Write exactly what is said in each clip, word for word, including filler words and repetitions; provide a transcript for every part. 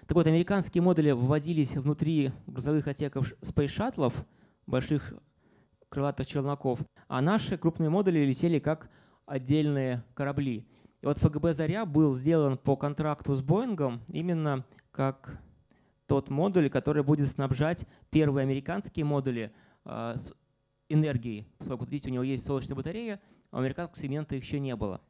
Так вот, американские модули выводились внутри грузовых отсеков Space Shuttle, больших крылатых челноков, а наши крупные модули летели как отдельные корабли. И вот ФГБ «Заря» был сделан по контракту с Боингом именно как тот модуль, который будет снабжать первые американские модули э, с энергией. Поскольку, вот видите, у него есть солнечная батарея, а у американского сегмента еще не было.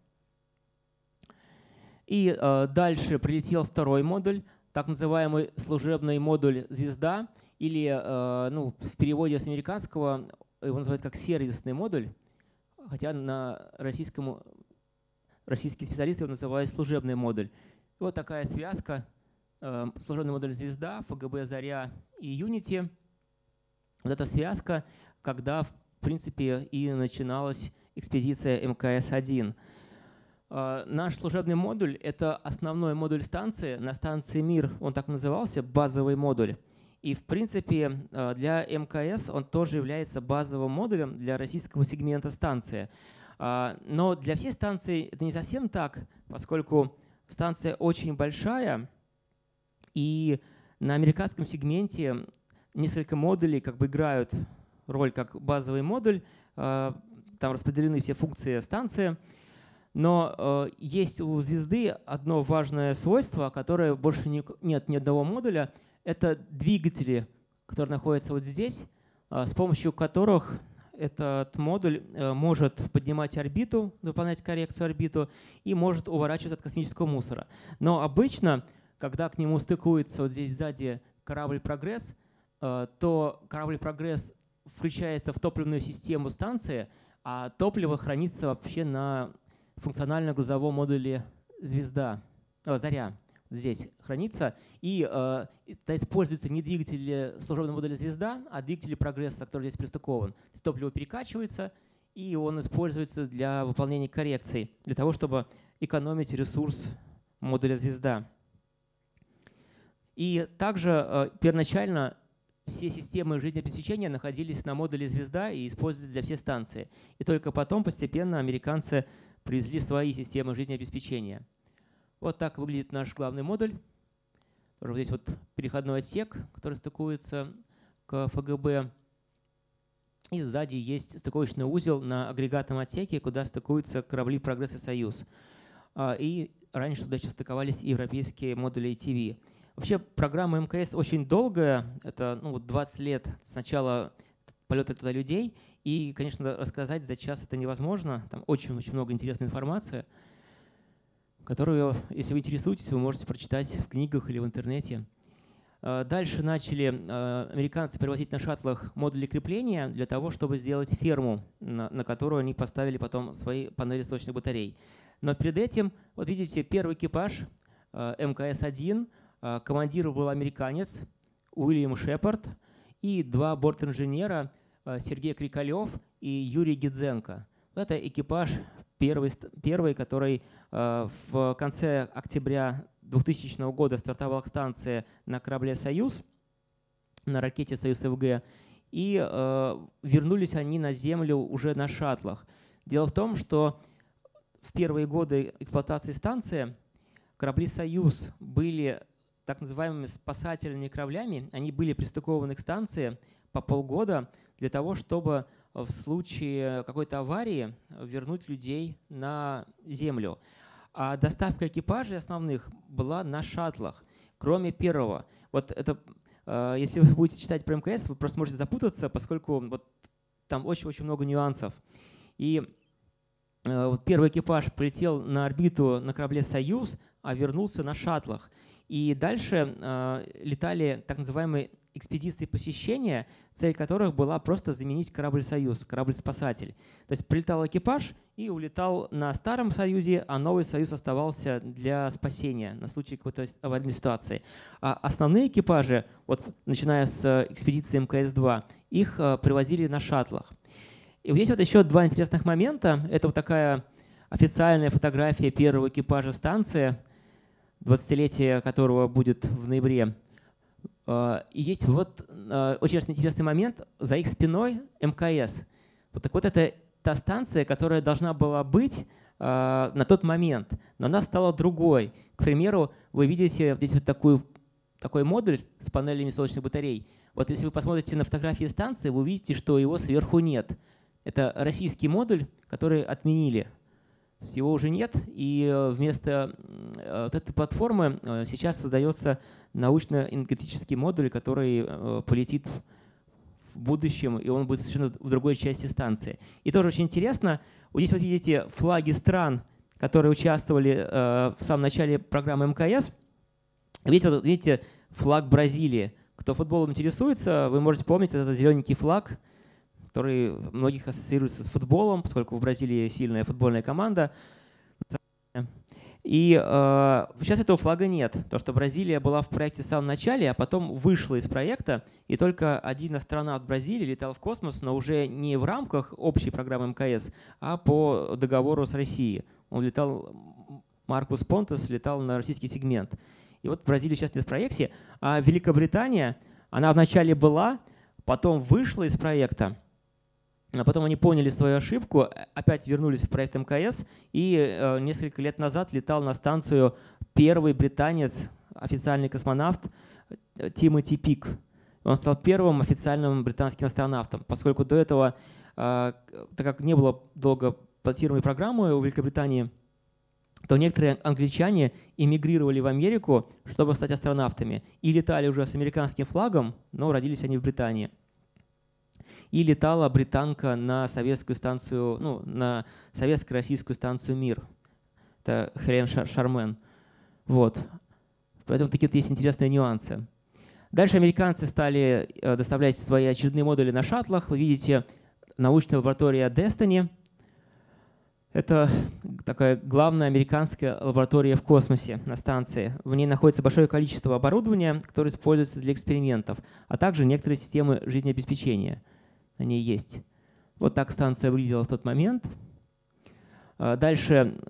И э, дальше прилетел второй модуль, так называемый служебный модуль «Звезда», или э, ну, в переводе с американского его называют как сервисный модуль, хотя на российском, российские специалисты его называют служебный модуль. И вот такая связка, э, служебный модуль «Звезда», ФГБ «Заря» и Unity. Вот эта связка, когда, в принципе, и начиналась экспедиция эм ка эс один. Э, наш служебный модуль — это основной модуль станции. На станции «Мир» он так назывался, базовый модуль. И, в принципе, для эм ка эс он тоже является базовым модулем для российского сегмента станции. Но для всей станции это не совсем так, поскольку станция очень большая, и на американском сегменте несколько модулей как бы играют роль как базовый модуль, там распределены все функции станции. Но есть у «Звезды» одно важное свойство, которое больше нет ни одного модуля. Это двигатели, которые находятся вот здесь, с помощью которых этот модуль может поднимать орбиту, выполнять коррекцию орбиту и может уворачиваться от космического мусора. Но обычно, когда к нему стыкуется вот здесь сзади корабль «Прогресс», то корабль «Прогресс» включается в топливную систему станции, а топливо хранится вообще на функционально-грузовом модуле «Звезда», о, «Заря». Здесь хранится, и э, это используется не двигатели служебного модуля «Звезда», а двигатели «Прогресса», который здесь пристыкован. Топливо перекачивается, и он используется для выполнения коррекций, для того, чтобы экономить ресурс модуля «Звезда». И также э, первоначально все системы жизнеобеспечения находились на модуле «Звезда» и использовались для всей станции. И только потом постепенно американцы привезли свои системы жизнеобеспечения. Вот так выглядит наш главный модуль. Вот здесь вот переходной отсек, который стыкуется к ФГБ. И сзади есть стыковочный узел на агрегатном отсеке, куда стыкуются корабли «Прогресс» и «Союз». И раньше туда еще стыковались европейские модули эй ти ви. Вообще программа эм ка эс очень долгая, это ну, двадцать лет с начала полета туда людей. И, конечно, рассказать за час это невозможно. Там очень-очень много интересной информации, которую, если вы интересуетесь, вы можете прочитать в книгах или в интернете. Дальше начали американцы привозить на шаттлах модули крепления для того, чтобы сделать ферму, на, на которую они поставили потом свои панели солнечных батарей. Но перед этим, вот видите, первый экипаж эм ка эс один, командир был американец Уильям Шепард и два борт-инженера Сергей Крикалев и Юрий Гидзенко. Это экипаж Первый, первый, который э, в конце октября двухтысячного года стартовал к станции на корабле «Союз», на ракете «Союз-ФГ», и э, вернулись они на Землю уже на шаттлах. Дело в том, что в первые годы эксплуатации станции корабли «Союз» были так называемыми спасательными кораблями, они были пристыкованы к станции по полгода для того, чтобы в случае какой-то аварии вернуть людей на Землю. А доставка экипажей основных была на шаттлах, кроме первого. Вот это, если вы будете читать про эм ка эс, вы просто можете запутаться, поскольку вот там очень-очень много нюансов. И вот первый экипаж полетел на орбиту на корабле «Союз», а вернулся на шаттлах. И дальше летали так называемые экспедиции посещения, цель которых была просто заменить корабль «Союз», корабль-спасатель. То есть прилетал экипаж и улетал на старом «Союзе», а новый «Союз» оставался для спасения на случай какой-то аварийной ситуации. А основные экипажи, вот, начиная с экспедиции эм ка эс два, их привозили на шаттлах. И здесь вот еще два интересных момента. Это вот такая официальная фотография первого экипажа станции, двадцатилетие которого будет в ноябре. И есть вот очень интересный момент. За их спиной эм ка эс. Вот так вот это та станция, которая должна была быть на тот момент, но она стала другой. К примеру, вы видите здесь вот такую такой модуль с панелями солнечных батарей. Вот если вы посмотрите на фотографии станции, вы увидите, что его сверху нет. Это российский модуль, который отменили. Его уже нет, и вместо вот этой платформы сейчас создается научно-энергетический модуль, который полетит в будущем, и он будет совершенно в другой части станции. И тоже очень интересно, вот здесь вот видите флаги стран, которые участвовали в самом начале программы эм ка эс. Видите, вот, видите флаг Бразилии. Кто футболом интересуется, вы можете помнить, это зелененький флаг, который многих ассоциируется с футболом, поскольку в Бразилии сильная футбольная команда. И э, сейчас этого флага нет, потому что Бразилия была в проекте в самом начале, а потом вышла из проекта, и только один астронавт Бразилии летал в космос, но уже не в рамках общей программы эм ка эс, а по договору с Россией. Он летал, Маркус Понтес летал на российский сегмент. И вот Бразилия сейчас нет в проекте, а Великобритания, она вначале была, потом вышла из проекта, а потом они поняли свою ошибку, опять вернулись в проект эм ка эс, и э, несколько лет назад летал на станцию первый британец, официальный космонавт Тимоти Пик. Он стал первым официальным британским астронавтом, поскольку до этого, э, так как не было долго пилотируемой программы у Великобритании, то некоторые англичане эмигрировали в Америку, чтобы стать астронавтами, и летали уже с американским флагом, но родились они в Британии. И летала британка на советскую станцию, ну, на советско-российскую станцию «Мир». Это Хелен Шармен. Вот. Поэтому такие есть интересные нюансы. Дальше американцы стали доставлять свои очередные модули на шаттлах. Вы видите научная лаборатория Destiny. Это такая главная американская лаборатория в космосе на станции. В ней находится большое количество оборудования, которое используется для экспериментов, а также некоторые системы жизнеобеспечения. Они есть. Вот так станция выглядела в тот момент. Дальше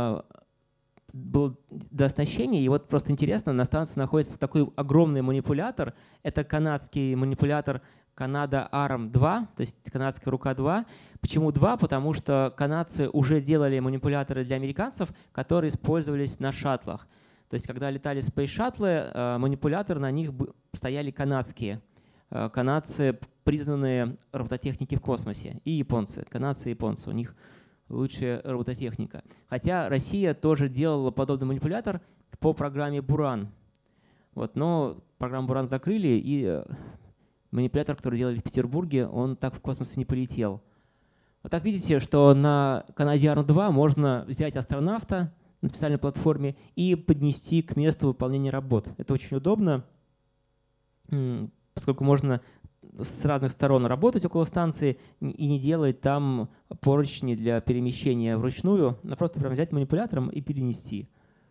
было дооснащение, и вот просто интересно, на станции находится такой огромный манипулятор. Это канадский манипулятор Канада арм два, то есть канадская рука два. Почему два? Потому что канадцы уже делали манипуляторы для американцев, которые использовались на шаттлах. То есть когда летали Space Shuttle, манипуляторы на них стояли канадские. Канадцы признанные робототехники в космосе, и японцы, канадцы и японцы, у них лучшая робототехника. Хотя Россия тоже делала подобный манипулятор по программе Буран. Вот, но программу Буран закрыли, и манипулятор, который делали в Петербурге, он так в космос не полетел. Вот так видите, что на Канаде арм два можно взять астронавта на специальной платформе и поднести к месту выполнения работ. Это очень удобно, поскольку можно с разных сторон работать около станции и не делать там поручни для перемещения вручную, а просто прям взять манипулятором и перенести.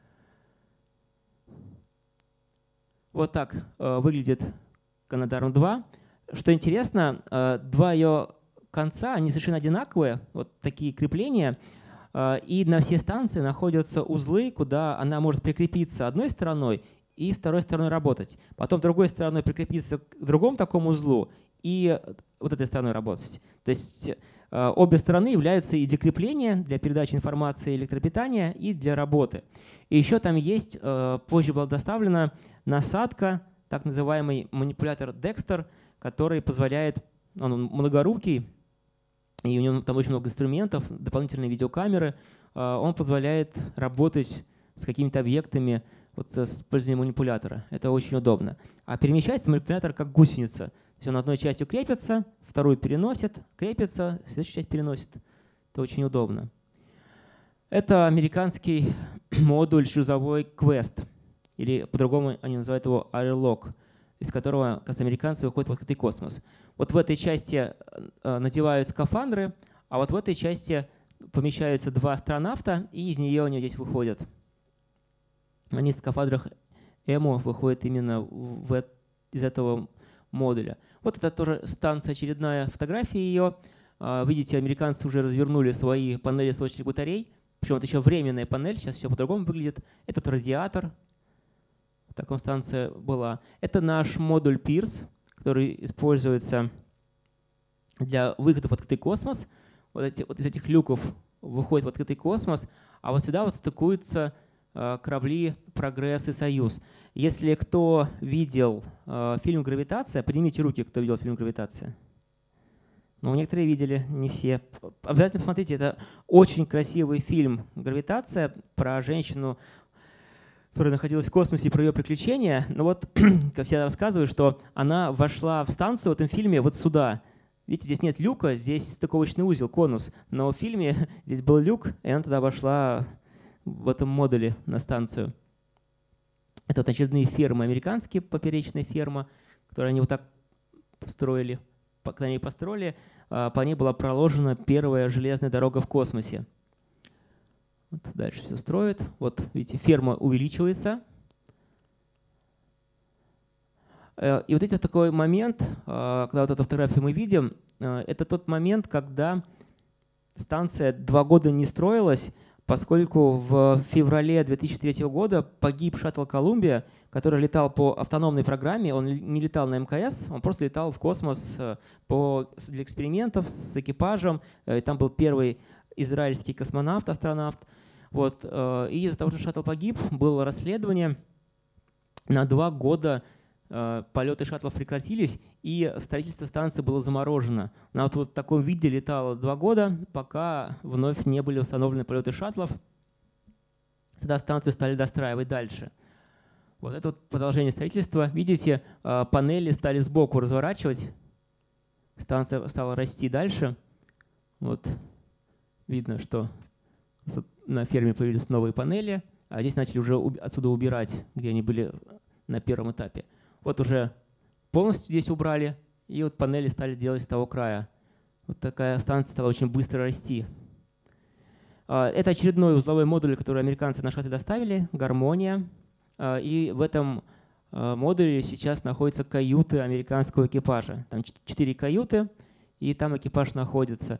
Вот так э, выглядит Канада арм два. Что интересно, э, два ее конца, они совершенно одинаковые, вот такие крепления, э, и на все станции находятся узлы, куда она может прикрепиться одной стороной и второй стороной работать. Потом другой стороной прикрепиться к другому такому узлу и вот этой стороной работать. То есть э, обе стороны являются и для крепления, для передачи информации электропитания, и для работы. И еще там есть, э, позже была доставлена насадка, так называемый манипулятор Dexter, который позволяет, он многорукий, и у него там очень много инструментов, дополнительные видеокамеры, э, он позволяет работать с какими-то объектами, вот с использованием манипулятора. Это очень удобно. А перемещается манипулятор как гусеница. То есть он одной частью крепится, вторую переносит, крепится, следующую часть переносит. Это очень удобно. Это американский модуль шлюзовой Quest, или по-другому они называют его Airlock, из которого, как американцы, выходят в открытый космос. Вот в этой части надевают скафандры, а вот в этой части помещаются два астронавта, и из нее они здесь выходят. Они в скафандрах эмо выходят именно в, из этого модуля. Вот это тоже станция, очередная фотография ее. Видите, американцы уже развернули свои панели солнечных батарей. Причем это еще временная панель, сейчас все по-другому выглядит. Этот радиатор. Такая станция была. Это наш модуль Пирс, который используется для выхода в открытый космос. Вот, эти, вот из этих люков выходит в открытый космос, а вот сюда вот стыкуется корабли «Прогресс» и «Союз». Если кто видел фильм «Гравитация», поднимите руки, кто видел фильм «Гравитация». Ну, некоторые видели, не все. Обязательно посмотрите, это очень красивый фильм «Гравитация» про женщину, которая находилась в космосе, и про ее приключения. Но вот, как всегда рассказываю, что она вошла в станцию в этом фильме вот сюда. Видите, здесь нет люка, здесь стыковочный узел, конус. Но в фильме здесь был люк, и она туда вошла в этом модуле на станцию. Это вот очередные фермы, американские, поперечная ферма, которую они вот так построили. Когда они построили, по ней была проложена первая железная дорога в космосе. Вот дальше все строят. Вот, видите, ферма увеличивается. И вот это такой момент, когда вот эту фотографию мы видим, это тот момент, когда станция два года не строилась, поскольку в феврале две тысячи третьего года погиб шаттл «Колумбия», который летал по автономной программе. Он не летал на эм ка эс, он просто летал в космос по, для экспериментов с экипажем. И там был первый израильский космонавт, астронавт. Вот. И из-за того, что шаттл погиб, было расследование. На два года полеты шаттлов прекратились, и строительство станции было заморожено. Она вот, вот в таком виде летала два года, пока вновь не были установлены полеты шаттлов. Тогда станцию стали достраивать дальше. Вот это вот продолжение строительства. Видите, панели стали сбоку разворачивать. Станция стала расти дальше. Вот видно, что на ферме появились новые панели, а здесь начали уже отсюда убирать, где они были на первом этапе. Вот уже полностью здесь убрали, и вот панели стали делать с того края. Вот такая станция стала очень быстро расти. Это очередной узловой модуль, который американцы на шаттле доставили, «Гармония». И в этом модуле сейчас находятся каюты американского экипажа. Там четыре каюты, и там экипаж находится.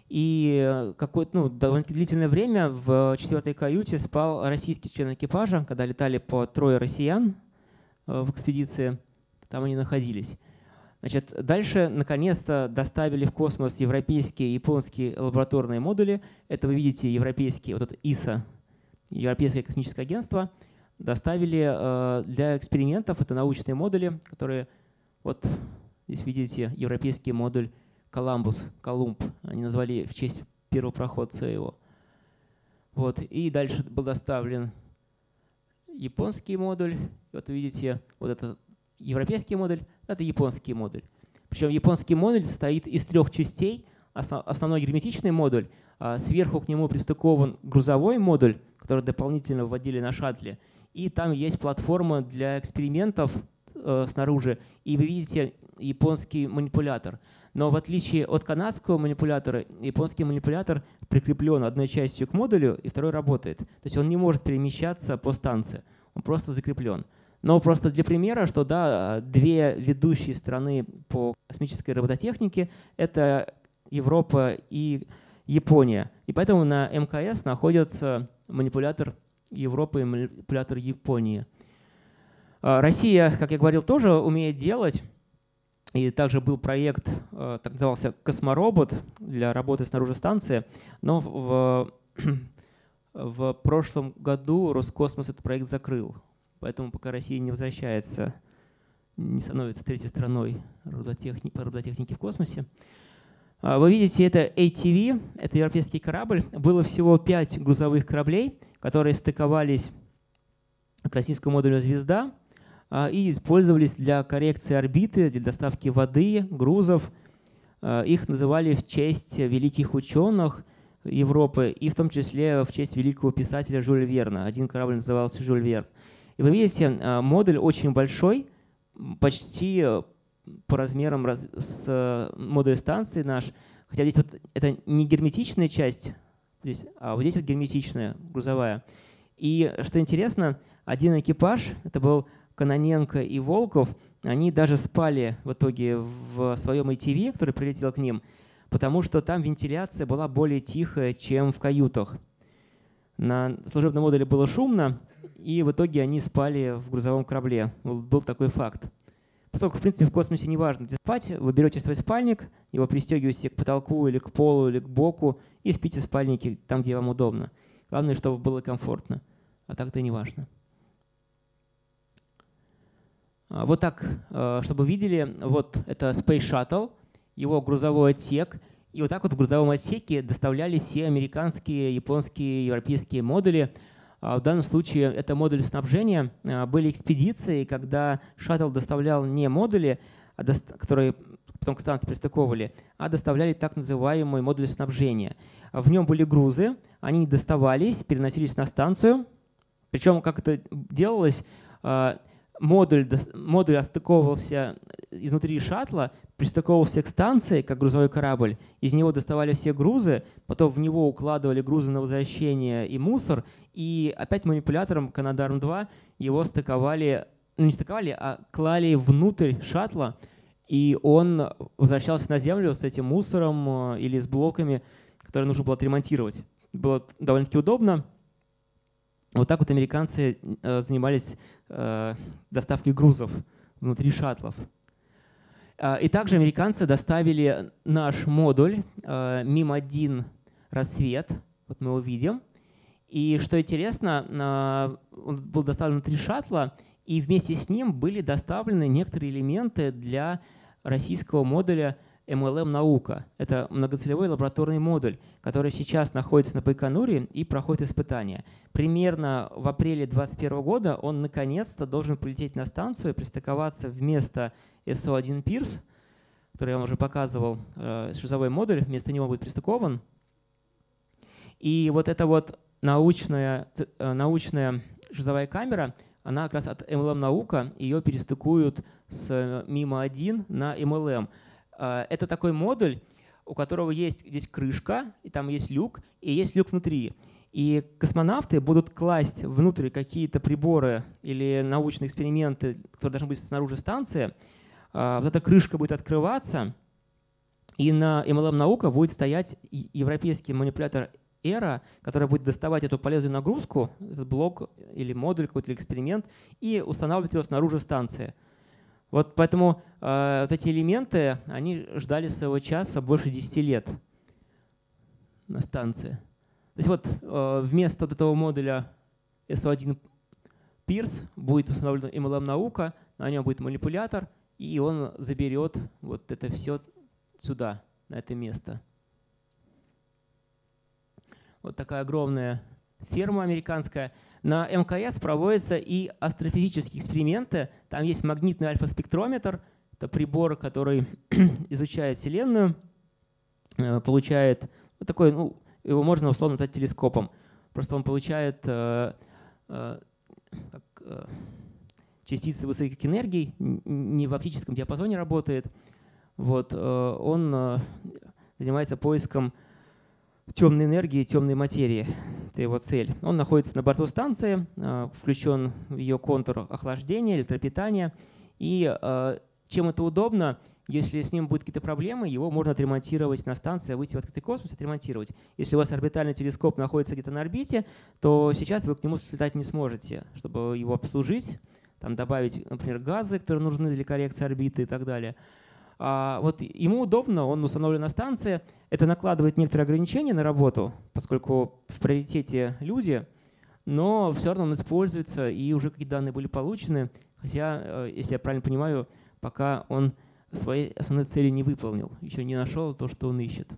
И какое-то ну, довольно длительное время в четвертой каюте спал российский член экипажа, когда летали по трое россиян в экспедиции, там они находились. Значит, дальше, наконец-то, доставили в космос европейские и японские лабораторные модули. Это вы видите европейские, вот это ай эс а, Европейское космическое агентство, доставили э, для экспериментов. Это научные модули, которые, вот здесь видите, европейский модуль Коламбус, Колумб. Они назвали в честь первопроходца его. Вот. И дальше был доставлен японский модуль. Вот вы видите, вот этот европейский модуль, это японский модуль. Причем японский модуль состоит из трех частей. Основной герметичный модуль, сверху к нему пристыкован грузовой модуль, который дополнительно вводили на шаттле. И там есть платформа для экспериментов э, снаружи. И вы видите японский манипулятор. Но в отличие от канадского манипулятора, японский манипулятор прикреплен одной частью к модулю, и второй работает. То есть он не может перемещаться по станции. Он просто закреплен. Но просто для примера, что да, две ведущие страны по космической робототехнике – это Европа и Япония. И поэтому на эм ка эс находится манипулятор Европы и манипулятор Японии. Россия, как я говорил, тоже умеет делать. И также был проект, так назывался «Косморобот» для работы снаружи станции. Но в, в прошлом году Роскосмос этот проект закрыл. Поэтому пока Россия не возвращается, не становится третьей страной робототехники, по робототехнике в космосе. Вы видите, это эй ти ви, это европейский корабль. Было всего пять грузовых кораблей, которые стыковались к российскому модулю «Звезда» и использовались для коррекции орбиты, для доставки воды, грузов. Их называли в честь великих ученых Европы и в том числе в честь великого писателя Жюля Верна. Один корабль назывался «Жюль Верн». И вы видите, модуль очень большой, почти по размерам с модулем станции наш. Хотя здесь вот это не герметичная часть, здесь, а вот здесь вот герметичная, грузовая. И что интересно, один экипаж, это был Кононенко и Волков, они даже спали в итоге в своем эй ти ви, который прилетел к ним, потому что там вентиляция была более тихая, чем в каютах. На служебном модуле было шумно, и в итоге они спали в грузовом корабле. Был такой факт. Поскольку, в принципе, в космосе не важно, где спать, вы берете свой спальник, его пристегиваете к потолку или к полу, или к боку, и спите в спальнике там, где вам удобно. Главное, чтобы было комфортно. а так-то и не важно. Вот так, чтобы вы видели, вот это Space Shuttle, его грузовой отсек. И вот так вот в грузовом отсеке доставлялись все американские, японские, европейские модули. В данном случае это модули снабжения. Были экспедиции, когда шаттл доставлял не модули, которые потом к станции пристыковывали, а доставляли так называемые модули снабжения. В нем были грузы, они доставались, переносились на станцию. Причем, как это делалось, модуль, модуль отстыковывался изнутри шаттла, пристыковывался к станции, как грузовой корабль, из него доставали все грузы, потом в него укладывали грузы на возвращение и мусор, и опять манипулятором Canadarm два его стыковали, ну не стыковали, а клали внутрь шаттла, и он возвращался на Землю с этим мусором или с блоками, которые нужно было отремонтировать. Было довольно-таки удобно. Вот так вот американцы занимались доставкой грузов внутри шаттлов. И также американцы доставили наш модуль Мим один «Рассвет». Вот мы его видим. И что интересно, он был доставлен внутри шаттла, и вместе с ним были доставлены некоторые элементы для российского модуля эм эл эм «Наука». Это многоцелевой лабораторный модуль, который сейчас находится на Байконуре и проходит испытания. Примерно в апреле две тысячи двадцать первого года он наконец-то должен полететь на станцию, пристыковаться вместо эс о один Пирс, который я вам уже показывал, шлюзовой модуль, вместо него будет пристыкован. И вот эта вот научная, научная шлюзовая камера, она как раз от эм эл эм «Наука», ее перестыкуют с Мим один на эм эл эм. Это такой модуль, у которого есть здесь крышка, и там есть люк, и есть люк внутри. И космонавты будут класть внутрь какие-то приборы или научные эксперименты, которые должны быть снаружи станции. Вот эта крышка будет открываться, и на эм эл эм «Наука» будет стоять европейский манипулятор Эра, который будет доставать эту полезную нагрузку, этот блок или модуль, какой-то эксперимент, и устанавливать его снаружи станции. Вот поэтому э, вот эти элементы, они ждали своего часа больше десяти лет на станции. То есть вот э, вместо вот этого модуля эс о один Пирс будет установлен эм эл эм «Наука», на нем будет манипулятор, и он заберет вот это все сюда, на это место. Вот такая огромная ферма американская. На эм ка эс проводятся и астрофизические эксперименты. Там есть магнитный альфа-спектрометр. Это прибор, который изучает Вселенную, получает вот такой, ну, его можно условно назвать телескопом. Просто он получает э, э, э, частицы высоких энергий, не в оптическом диапазоне работает. Вот, э, он э, занимается поиском темной энергии, темной материи. Это его цель. Он находится на борту станции, включен в ее контур охлаждения, электропитания. И чем это удобно, если с ним будут какие-то проблемы, его можно отремонтировать на станции, выйти в открытый космос, отремонтировать. Если у вас орбитальный телескоп находится где-то на орбите, то сейчас вы к нему слетать не сможете. Чтобы его обслужить, там добавить, например, газы, которые нужны для коррекции орбиты и так далее. А вот ему удобно, он установлен на станции. Это накладывает некоторые ограничения на работу, поскольку в приоритете люди, но все равно он используется, и уже какие данные были получены, хотя, если я правильно понимаю, пока он своей основной цели не выполнил, еще не нашел то, что он ищет.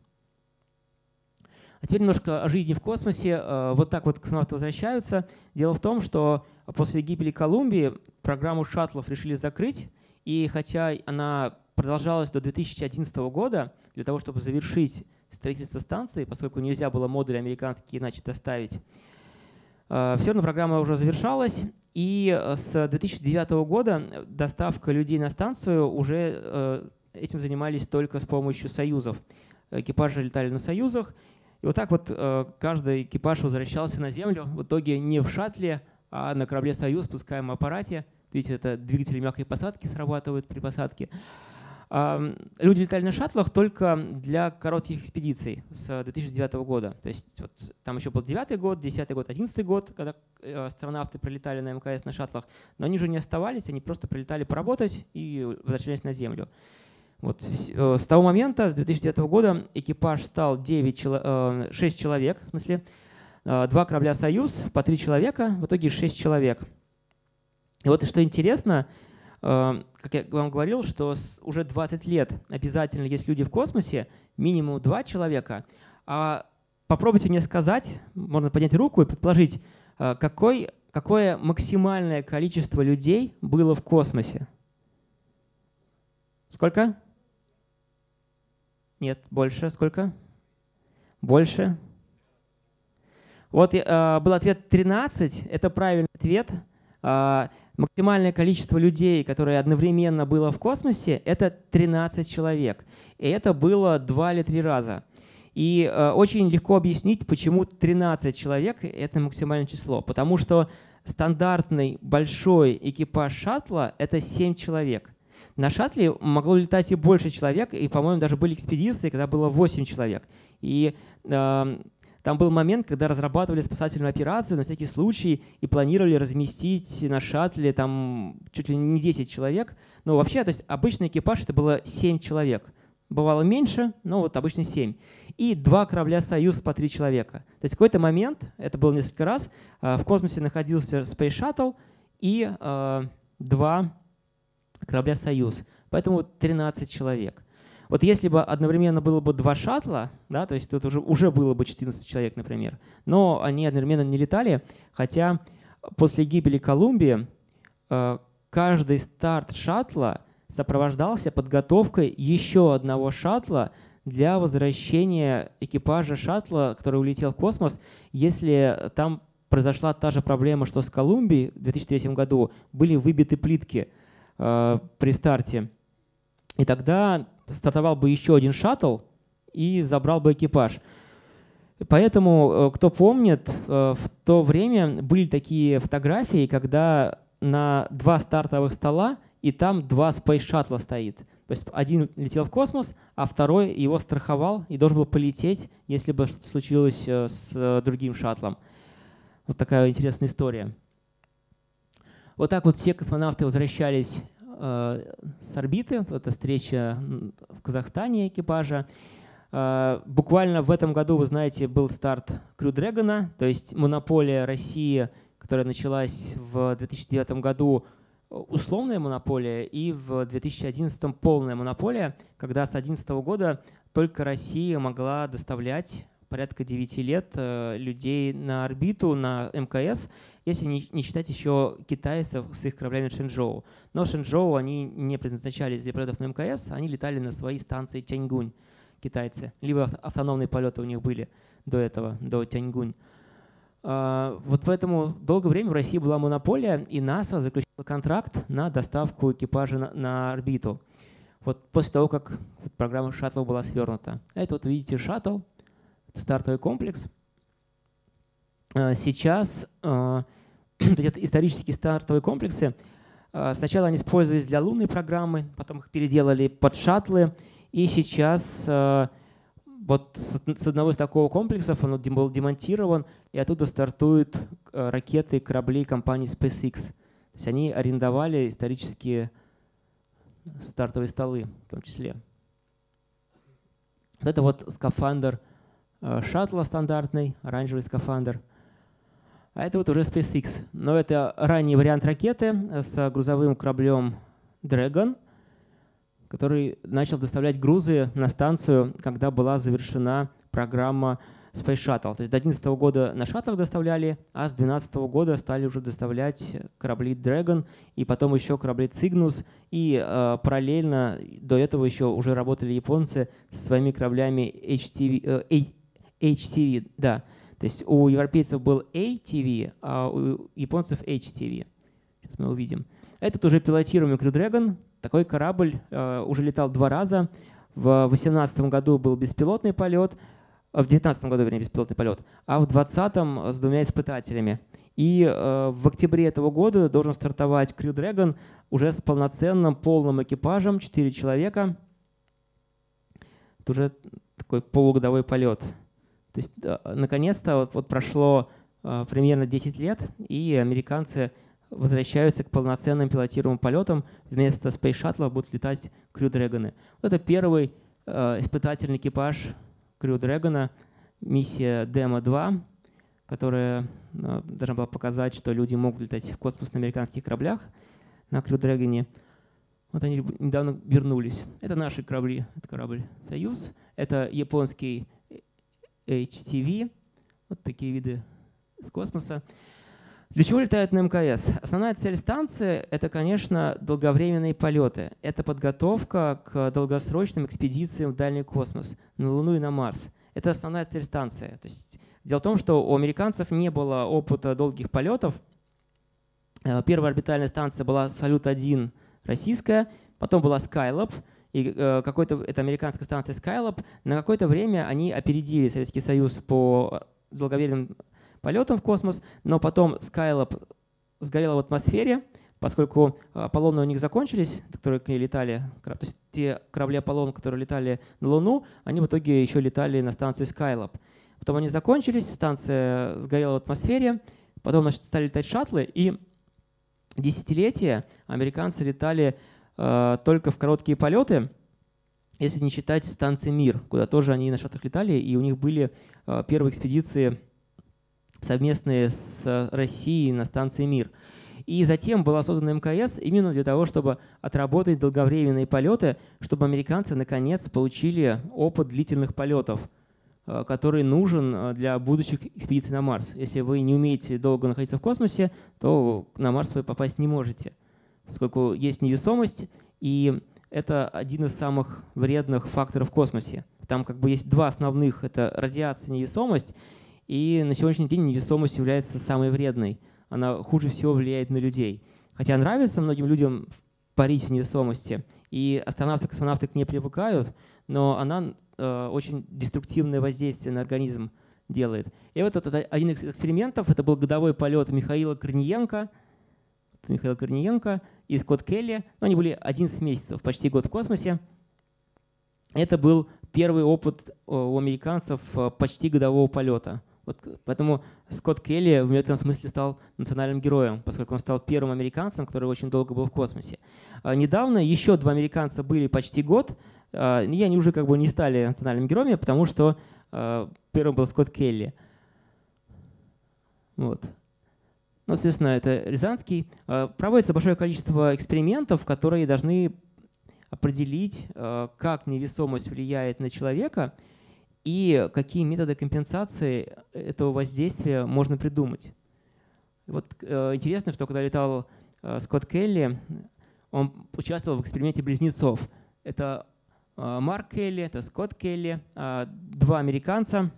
А теперь немножко о жизни в космосе. Вот так вот космонавты возвращаются. Дело в том, что после гибели Колумбии программу шаттлов решили закрыть, и хотя она продолжалась до две тысячи одиннадцатого года для того, чтобы завершить строительство станции, поскольку нельзя было модули американские иначе доставить. Все равно программа уже завершалась, и с две тысячи девятого года доставка людей на станцию уже этим занимались только с помощью союзов. Экипажи летали на союзах, и вот так вот каждый экипаж возвращался на Землю, в итоге не в шаттле, а на корабле «Союз», спускаемом аппарате. Видите, это двигатели мягкой посадки срабатывают при посадке. Люди летали на шаттлах только для коротких экспедиций с две тысячи девятого года. То есть вот, там еще был девятый год, десятый год, одиннадцатый год, когда астронавты прилетали на эм ка эс на шаттлах. Но они же не оставались, они просто прилетали поработать и возвращались на Землю. Вот, с того момента, с две тысячи девятого года, экипаж стал девять, шесть человек, в смысле. Два корабля «Союз», по три человека, в итоге шесть человек. И вот что интересно, как я вам говорил, что уже двадцать лет обязательно есть люди в космосе, минимум два человека. А попробуйте мне сказать, можно поднять руку и предположить, какой, какое максимальное количество людей было в космосе? Сколько? Нет, больше. Сколько? Больше. Вот э, был ответ тринадцать, это правильный ответ. Э, максимальное количество людей, которые одновременно было в космосе, это тринадцать человек. И это было два или три раза. И э, очень легко объяснить, почему тринадцать человек – это максимальное число. Потому что стандартный большой экипаж шаттла – это семь человек. На шаттле могло летать и больше человек, и, по-моему, даже были экспедиции, когда было восемь человек. И э, там был момент, когда разрабатывали спасательную операцию на всякий случай и планировали разместить на шаттле там чуть ли не десять человек. Но вообще, то есть обычный экипаж это было семь человек. Бывало меньше, но вот обычно семь. И два корабля «Союз» по три человека. То есть в какой-то момент, это было несколько раз, в космосе находился Space Shuttle и э, два корабля «Союз». Поэтому тринадцать человек. Вот если бы одновременно было бы два шаттла, да, то есть тут уже, уже было бы четырнадцать человек, например, но они одновременно не летали, хотя после гибели Колумбии э, каждый старт шаттла сопровождался подготовкой еще одного шаттла для возвращения экипажа шаттла, который улетел в космос, если там произошла та же проблема, что с Колумбией в две тысячи третьем году, были выбиты плитки э, при старте. И тогда стартовал бы еще один шаттл и забрал бы экипаж. Поэтому, кто помнит, в то время были такие фотографии, когда на два стартовых стола и там два Space Shuttle стоит. То есть один летел в космос, а второй его страховал и должен был полететь, если бы что-то случилось с другим шаттлом. Вот такая интересная история. Вот так вот все космонавты возвращались с орбиты. Это встреча в Казахстане экипажа. Буквально в этом году, вы знаете, был старт Crew Dragon, то есть монополия России, которая началась в две тысячи девятом году, условная монополия, и в две тысячи одиннадцатом полная монополия, когда с две тысячи одиннадцатого года только Россия могла доставлять порядка девяти лет людей на орбиту, на эм ка эс, если не, не считать еще китайцев с их кораблями Шэнчжоу. Но Шэнчжоу они не предназначались для полетов на эм ка эс, они летали на свои станции Тяньгунь, китайцы. Либо автономные полеты у них были до этого, до Тяньгунь. Вот поэтому долгое время в России была монополия, и НАСА заключила контракт на доставку экипажа на, на орбиту. Вот после того, как программа шаттл была свернута. Это вот видите шаттл, стартовый комплекс. Сейчас эти исторические стартовые комплексы, сначала они использовались для лунной программы, потом их переделали под шаттлы, и сейчас вот с одного из такого комплексов он был демонтирован, и оттуда стартуют ракеты и корабли компании SpaceX. То есть они арендовали исторические стартовые столы в том числе. Вот это вот скафандр шаттла стандартный, оранжевый скафандр. А это вот уже SpaceX. Но это ранний вариант ракеты с грузовым кораблем Dragon, который начал доставлять грузы на станцию, когда была завершена программа Space Shuttle. То есть до две тысячи одиннадцатого года на шаттлах доставляли, а с две тысячи двенадцатого года стали уже доставлять корабли Dragon и потом еще корабли Cygnus. И э, параллельно до этого еще уже работали японцы со своими кораблями эйч ти ви. Э, эйч ти ви, да. То есть у европейцев был эй ти ви, а у японцев эйч ти ви. Сейчас мы увидим. Этот уже пилотируемый Crew Dragon. Такой корабль э, уже летал два раза. В две тысячи восемнадцатом году был беспилотный полет, в две тысячи девятнадцатом году, вернее, беспилотный полет, а в две тысячи двадцатом с двумя испытателями. И э, в октябре этого года должен стартовать Crew Dragon уже с полноценным полным экипажем, четыре человека. Это уже такой полугодовой полет. То есть, э, наконец-то, вот, вот прошло э, примерно десять лет, и американцы возвращаются к полноценным пилотируемым полетам. Вместо Space Shuttle будут летать Crew Dragon. Вот это первый э, испытательный экипаж Crew Dragon, миссия Демо два, которая должна была показать, что люди могут летать в космос на американских кораблях, на Crew Dragon. Вот они недавно вернулись. Это наши корабли. Это корабль «Союз». Это японский эйч ти ви. Вот такие виды с космоса. Для чего летают на эм ка эс? Основная цель станции – это, конечно, долговременные полеты. Это подготовка к долгосрочным экспедициям в дальний космос, на Луну и на Марс. Это основная цель станции. То есть, дело в том, что у американцев не было опыта долгих полетов. Первая орбитальная станция была «Салют один» российская, потом была Skylab, и какой-то, это американская станция Skylab. На какое-то время они опередили Советский Союз по долговременным полетом в космос, но потом Skylab сгорела в атмосфере, поскольку Аполлоны у них закончились, которые к ней летали, то есть те корабли Аполлон, которые летали на Луну, они в итоге еще летали на станцию Skylab. Потом они закончились, станция сгорела в атмосфере, потом, значит, стали летать шаттлы, и десятилетия американцы летали э, только в короткие полеты, если не считать станции Мир, куда тоже они на шаттлах летали, и у них были э, первые экспедиции совместные с Россией на станции Мир. И затем была создана эм ка эс именно для того, чтобы отработать долговременные полеты, чтобы американцы наконец получили опыт длительных полетов, который нужен для будущих экспедиций на Марс. Если вы не умеете долго находиться в космосе, то на Марс вы попасть не можете, поскольку есть невесомость, и это один из самых вредных факторов в космосе. Там как бы есть два основных – это радиация и невесомость, и на сегодняшний день невесомость является самой вредной. Она хуже всего влияет на людей. Хотя нравится многим людям парить в невесомости, и астронавты, космонавты к ней привыкают, но она э, очень деструктивное воздействие на организм делает. И вот этот один из экспериментов, это был годовой полет Михаила Корниенко, Михаил Корниенко и Скотт Келли. Они были одиннадцать месяцев, почти год в космосе. Это был первый опыт у американцев почти годового полета. Вот поэтому Скотт Келли в этом смысле стал национальным героем, поскольку он стал первым американцем, который очень долго был в космосе. Недавно еще два американца были почти год, и они уже как бы не стали национальными героями, потому что первым был Скотт Келли. Вот. Ну, соответственно, это Рязанский. Проводится большое количество экспериментов, которые должны определить, как невесомость влияет на человека, и какие методы компенсации этого воздействия можно придумать. Вот э, интересно, что когда летал э, Скотт Келли, он участвовал в эксперименте близнецов. Это э, Марк Келли, это Скотт Келли, э, два американца,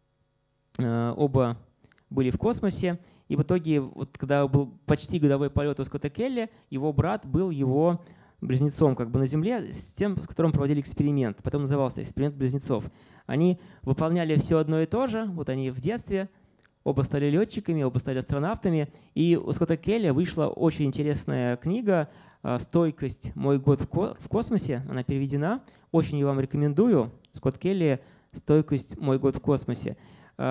э, оба были в космосе. И в итоге, вот, когда был почти годовой полет у Скотта Келли, его брат был его близнецом как бы на Земле, с тем, с которым проводили эксперимент. Потом назывался эксперимент близнецов. Они выполняли все одно и то же. Вот они в детстве. Оба стали летчиками, оба стали астронавтами. И у Скотта Келли вышла очень интересная книга «Стойкость. Мой год в космосе». Она переведена. Очень ее вам рекомендую. Скотт Келли «Стойкость. Мой год в космосе».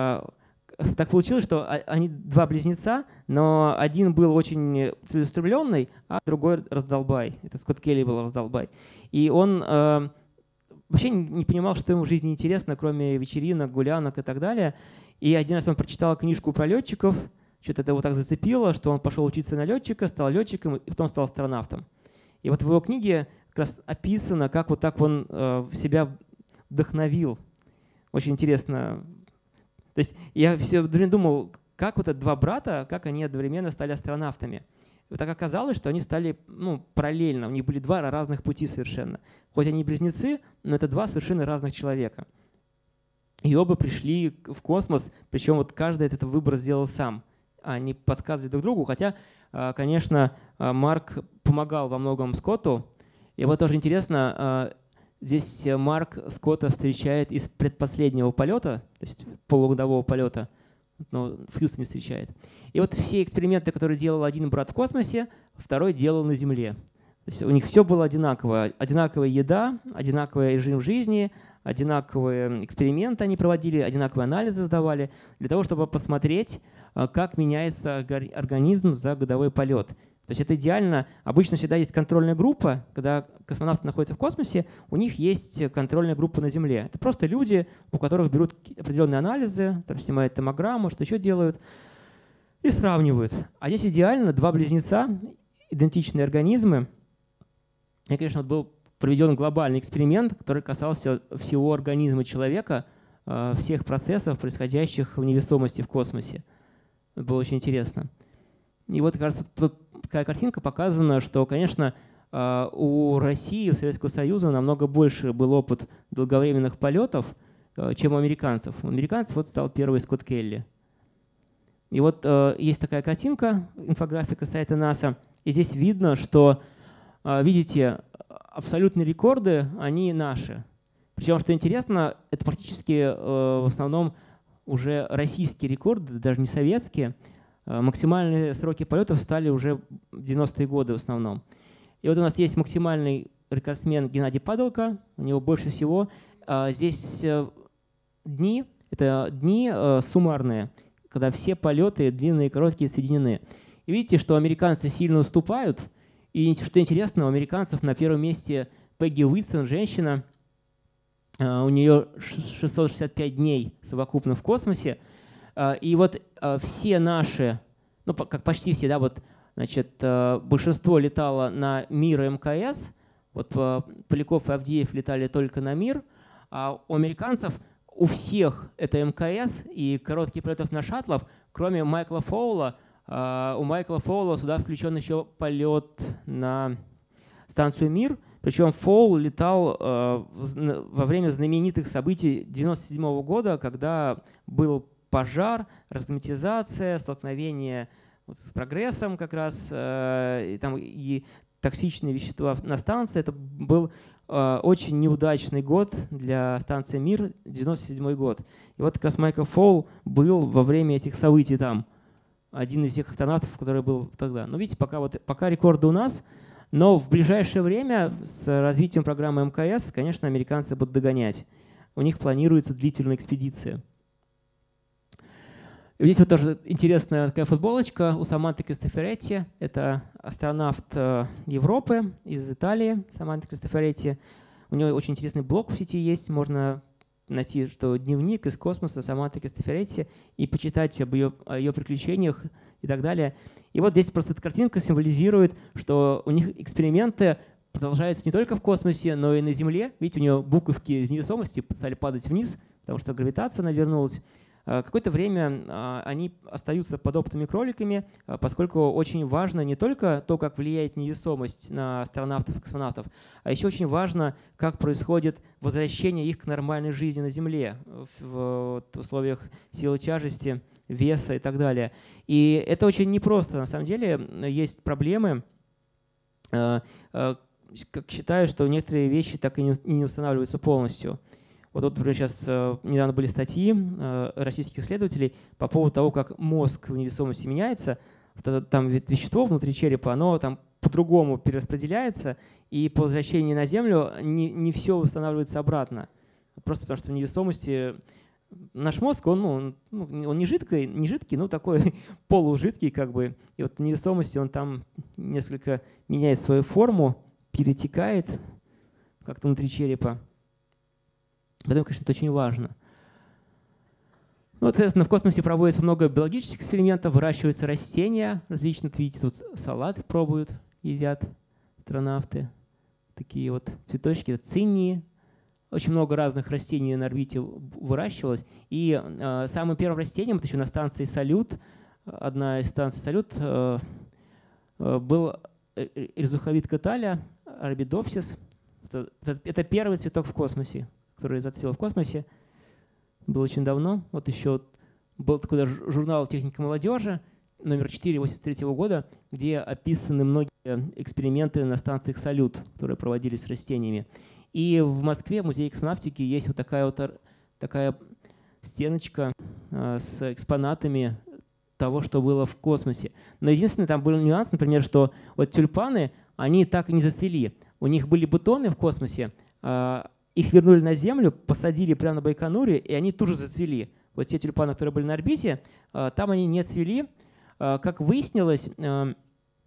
Так получилось, что они два близнеца, но один был очень целеустремленный, а другой раздолбай. Это Скотт Келли был раздолбай. И он э, вообще не понимал, что ему в жизни интересно, кроме вечеринок, гулянок и так далее. И один раз он прочитал книжку про летчиков, что-то это его так зацепило, что он пошел учиться на летчика, стал летчиком и потом стал астронавтом. И вот в его книге как раз описано, как вот так он э, себя вдохновил. Очень интересно. То есть я все время думал, как вот эти два брата, как они одновременно стали астронавтами. И вот так оказалось, что они стали ну, параллельно, у них были два разных пути совершенно. Хоть они близнецы, но это два совершенно разных человека. И оба пришли в космос, причем вот каждый этот выбор сделал сам. Они подсказывали друг другу, хотя, конечно, Марк помогал во многом Скотту. И вот тоже интересно, здесь Марк Скотта встречает из предпоследнего полета, то есть полугодового полета, но в Хьюстоне встречает. И вот все эксперименты, которые делал один брат в космосе, второй делал на Земле. То есть у них все было одинаково. Одинаковая еда, одинаковый режим жизни, одинаковые эксперименты они проводили, одинаковые анализы сдавали, для того, чтобы посмотреть, как меняется организм за годовой полет. То есть это идеально. Обычно всегда есть контрольная группа, когда космонавты находятся в космосе, у них есть контрольная группа на Земле. Это просто люди, у которых берут определенные анализы, там снимают томограмму, что еще делают, и сравнивают. А здесь идеально два близнеца, идентичные организмы. И, конечно, вот был проведен глобальный эксперимент, который касался всего организма человека, всех процессов, происходящих в невесомости в космосе. Это было очень интересно. И вот, кажется, тут такая картинка показана, что, конечно, у России, у Советского Союза намного больше был опыт долговременных полетов, чем у американцев. У американцев вот стал первый Скотт Келли. И вот есть такая картинка, инфографика сайта НАСА, и здесь видно, что, видите, абсолютные рекорды, они наши. Причем, что интересно, это практически в основном уже российские рекорды, даже не советские. Максимальные сроки полетов стали уже в девяностые годы в основном. И вот у нас есть максимальный рекордсмен Геннадий Падалко, у него больше всего. Здесь дни, это дни суммарные, когда все полеты, длинные и короткие, соединены. И видите, что американцы сильно уступают. И что интересно, у американцев на первом месте Пегги Уитсон, женщина, у нее шестьсот шестьдесят пять дней совокупно в космосе. И вот все наши, ну как почти все, да, вот, значит, большинство летало на МИР и МКС, вот Поляков и Авдеев летали только на МИР, а у американцев у всех это МКС и коротких полетов на шаттлов, кроме Майкла Фоула. У Майкла Фоула сюда включен еще полет на станцию МИР, причем Фоул летал во время знаменитых событий девяносто седьмого года, когда был пожар, разгерметизация, столкновение вот с прогрессом как раз, э, и, там, и токсичные вещества на станции. Это был э, очень неудачный год для станции МИР, девяносто седьмой год. И вот как раз Майкл Фоул был во время этих событий там, один из тех астронавтов, который был тогда. Но видите, пока, вот, пока рекорды у нас, но в ближайшее время с развитием программы МКС, конечно, американцы будут догонять. У них планируется длительная экспедиция. Здесь вот тоже интересная такая футболочка у Саманты Кристофоретти. Это астронавт Европы из Италии, Саманта Кристофоретти. У нее очень интересный блог в сети есть. Можно найти, что дневник из космоса Саманты Кристофоретти и почитать об ее, о ее приключениях и так далее. И вот здесь просто эта картинка символизирует, что у них эксперименты продолжаются не только в космосе, но и на Земле. Видите, у нее буковки из невесомости стали падать вниз, потому что гравитация навернулась. Какое-то время они остаются подопытными кроликами, поскольку очень важно не только то, как влияет невесомость на астронавтов и космонавтов, а еще очень важно, как происходит возвращение их к нормальной жизни на Земле в условиях силы тяжести, веса и так далее. И это очень непросто. На самом деле есть проблемы. Как считаю, что некоторые вещи так и не устанавливаются полностью. Вот, вот, например, сейчас э, недавно были статьи э, российских исследователей по поводу того, как мозг в невесомости меняется. Вот это, там вещество внутри черепа, оно там по-другому перераспределяется, и по возвращении на Землю не, не все восстанавливается обратно. Просто потому что в невесомости наш мозг, он, ну, он, он не жидкий, не жидкий, но такой полужидкий как бы. И вот в невесомости он там несколько меняет свою форму, перетекает как-то внутри черепа. Поэтому, конечно, это очень важно. Ну, соответственно, в космосе проводится много биологических экспериментов, выращиваются растения различные. Видите, тут салат пробуют, едят астронавты. Такие вот цветочки, циннии. Очень много разных растений на орбите выращивалось. И э, самым первым растением, это еще на станции «Салют», одна из станций «Салют», э, э, был эрзуховид каталя, арабидопсис. Это, это, это первый цветок в космосе, который зацвел в космосе. Было очень давно. Вот еще был такой журнал «Техника молодежи», номер четыре восемьдесят третьего года, где описаны многие эксперименты на станциях «Салют», которые проводились с растениями. И в Москве, в Музее космонавтики, есть вот такая вот такая стеночка с экспонатами того, что было в космосе. Но единственный там был нюанс, например, что вот тюльпаны, они так и не зацвели. У них были бутоны в космосе, их вернули на Землю, посадили прямо на Байконуре, и они тут же зацвели. Вот те тюльпаны, которые были на орбите, там они не цвели. Как выяснилось,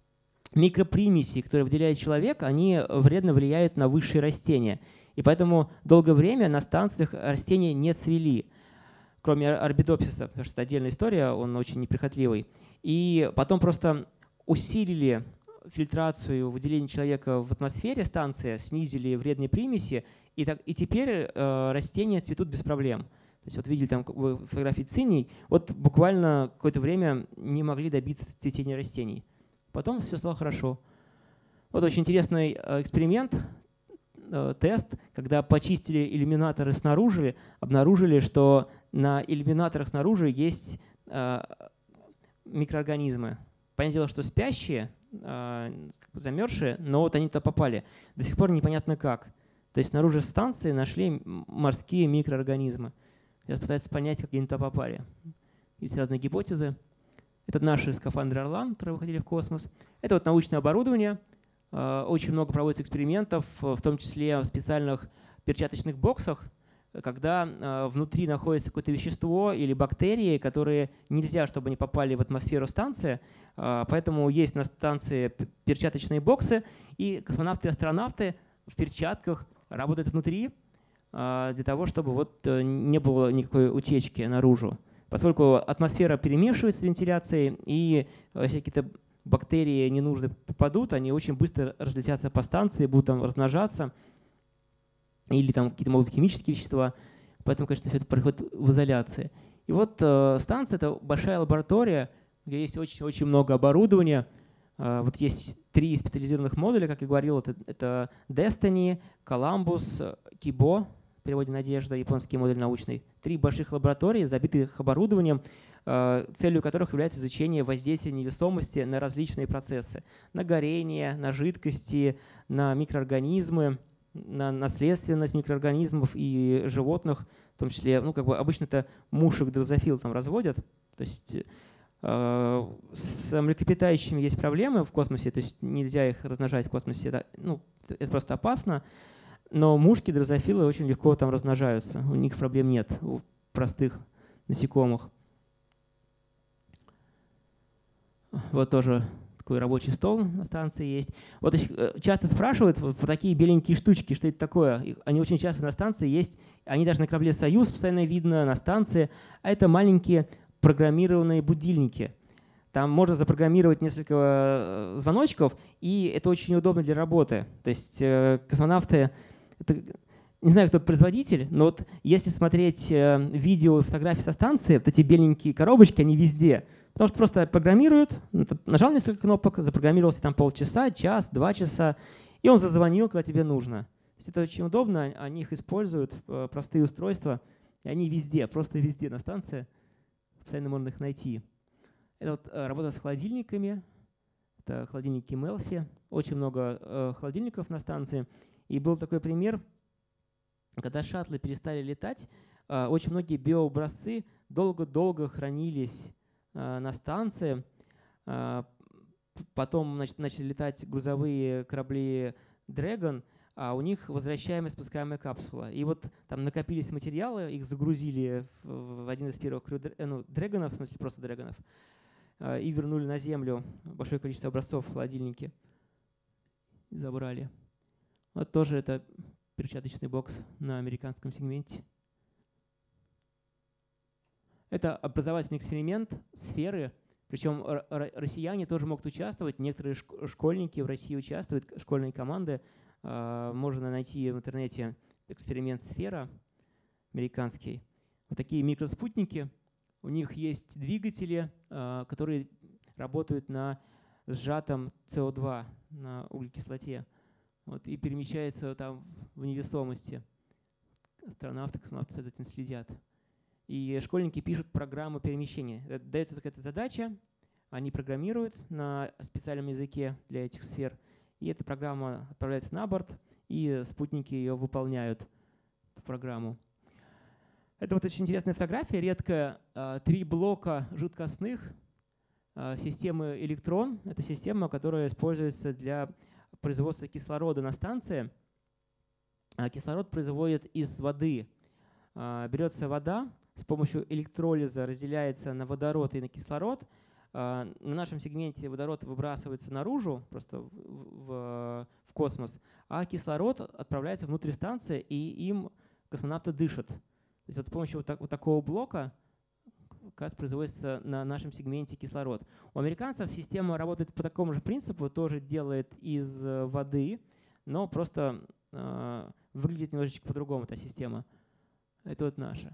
микропримеси, которые выделяет человек, они вредно влияют на высшие растения. И поэтому долгое время на станциях растения не цвели, кроме арбидопсиса, потому что это отдельная история, он очень неприхотливый. И потом просто усилили фильтрацию выделения человека в атмосфере станции, снизили вредные примеси, и, так, и теперь э, растения цветут без проблем. То есть вот видели там фотографии циней, вот буквально какое-то время не могли добиться цветения растений. Потом все стало хорошо. Вот очень интересный эксперимент, э, тест, когда почистили иллюминаторы снаружи, обнаружили, что на иллюминаторах снаружи есть э, микроорганизмы. Понятное дело, что спящие, замерзшие, но вот они туда попали. До сих пор непонятно как. То есть снаружи станции нашли морские микроорганизмы. Сейчас пытаются понять, как они туда попали. Есть разные гипотезы. Это наши скафандры «Орлан», которые выходили в космос. Это вот научное оборудование. Очень много проводится экспериментов, в том числе в специальных перчаточных боксах, когда э, внутри находится какое-то вещество или бактерии, которые нельзя, чтобы они попали в атмосферу станции. Э, поэтому есть на станции перчаточные боксы, и космонавты и астронавты в перчатках работают внутри э, для того, чтобы вот, э, не было никакой утечки наружу. Поскольку атмосфера перемешивается с вентиляцией, и э, если какие-то бактерии ненужные попадут, они очень быстро разлетятся по станции, будут там размножаться. Или там какие-то могут быть химические вещества, поэтому, конечно, все это происходит в изоляции. И вот э, станция – это большая лаборатория, где есть очень-очень много оборудования. Э, вот есть три специализированных модуля, как я говорил, это, это Destiny, Columbus, Kibo, в переводе «Надежда», японский модуль научный. Три больших лаборатории, забитых оборудованием, э, целью которых является изучение воздействия невесомости на различные процессы. На горение, на жидкости, на микроорганизмы, на наследственность микроорганизмов и животных, в том числе, ну, как бы обычно это мушек дрозофил там разводят. То есть э, с млекопитающими есть проблемы в космосе, то есть нельзя их размножать в космосе, это, ну, это просто опасно. Но мушки дрозофилы очень легко там размножаются, у них проблем нет, у простых насекомых. Вот тоже такой рабочий стол на станции есть. Вот часто спрашивают вот про такие беленькие штучки, что это такое. Они очень часто на станции есть, они даже на корабле «Союз» постоянно видно, на станции. А это маленькие программированные будильники. Там можно запрограммировать несколько звоночков, и это очень удобно для работы. То есть космонавты, это, не знаю, кто производитель, но вот если смотреть видео и фотографии со станции, вот эти беленькие коробочки, они везде. Потому что просто программируют, нажал несколько кнопок, запрограммировался там полчаса, час, два часа, и он зазвонил, когда тебе нужно. То есть это очень удобно, они их используют, простые устройства, и они везде, просто везде на станции, постоянно можно их найти. Это вот работа с холодильниками, это холодильники Мелфи, очень много холодильников на станции. И был такой пример, когда шаттлы перестали летать, очень многие биообразцы долго-долго хранились на станции. Потом значит, начали летать грузовые корабли Dragon, а у них возвращаемая спускаемая капсула. И вот там накопились материалы, их загрузили в один из первых ну, дрэгонов, в смысле просто дрэгонов, и вернули на Землю большое количество образцов в холодильнике. И забрали. Вот тоже это перчаточный бокс на американском сегменте. Это образовательный эксперимент сферы, причем россияне тоже могут участвовать, некоторые школьники в России участвуют, школьные команды. Можно найти в интернете эксперимент «Сфера» американский. Вот такие микроспутники, у них есть двигатели, которые работают на сжатом С О два, на углекислоте, вот, и перемещаются там в невесомости. Астронавты, космонавты за этим следят. И школьники пишут программу перемещения. Дается какая-то задача, они программируют на специальном языке для этих сфер, и эта программа отправляется на борт, и спутники ее выполняют, эту программу. Это вот очень интересная фотография, редкая. Три блока жидкостных системы электрон. Это система, которая используется для производства кислорода на станции. Кислород производят из воды. Берется вода, с помощью электролиза разделяется на водород и на кислород, На нашем сегменте водород выбрасывается наружу, просто в, в, в космос, а кислород отправляется внутрь станции, и им космонавты дышат. То есть вот с помощью вот, так, вот такого блока как раз производится на нашем сегменте кислород. У американцев система работает по такому же принципу, тоже делает из воды, но просто э, выглядит немножечко по-другому эта система. Это вот наша.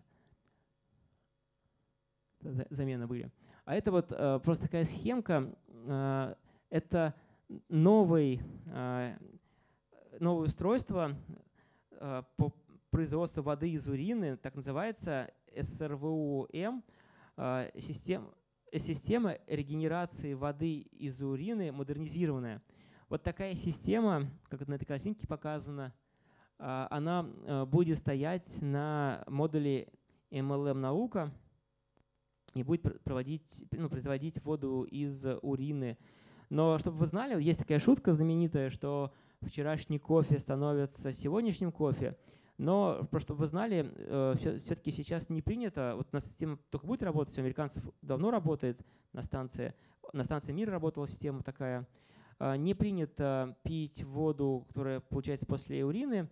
Замена были. А это вот э, просто такая схемка. Э, это новый, э, новое устройство э, по производству воды из урины, так называется эс эр вэ у эм, э, система, система регенерации воды из урины модернизированная. Вот такая система, как на этой картинке показано, э, она э, будет стоять на модуле эм эл эм-наука, и будет проводить, ну, производить воду из урины. Но чтобы вы знали, есть такая шутка знаменитая, что вчерашний кофе становится сегодняшним кофе. Но просто чтобы вы знали, все-таки сейчас не принято, вот у нас система только будет работать, у американцев давно работает на станции, на станции МИР работала система такая, не принято пить воду, которая получается после урины,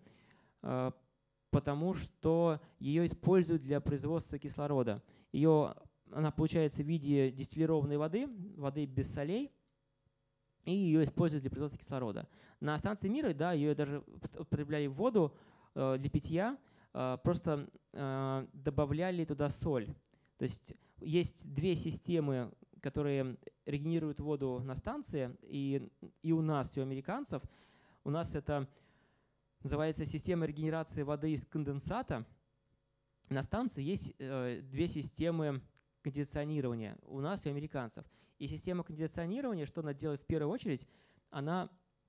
потому что ее используют для производства кислорода. Ее Она получается в виде дистиллированной воды, воды без солей, и ее используют для производства кислорода. На станции МИРа, да, ее даже употребляли в воду э, для питья, э, просто э, добавляли туда соль. То есть есть две системы, которые регенерируют воду на станции, и, и у нас, и у американцев. У нас это называется система регенерации воды из конденсата. На станции есть э, две системы кондиционирования у нас и у американцев. И система кондиционирования, что она делает в первую очередь, она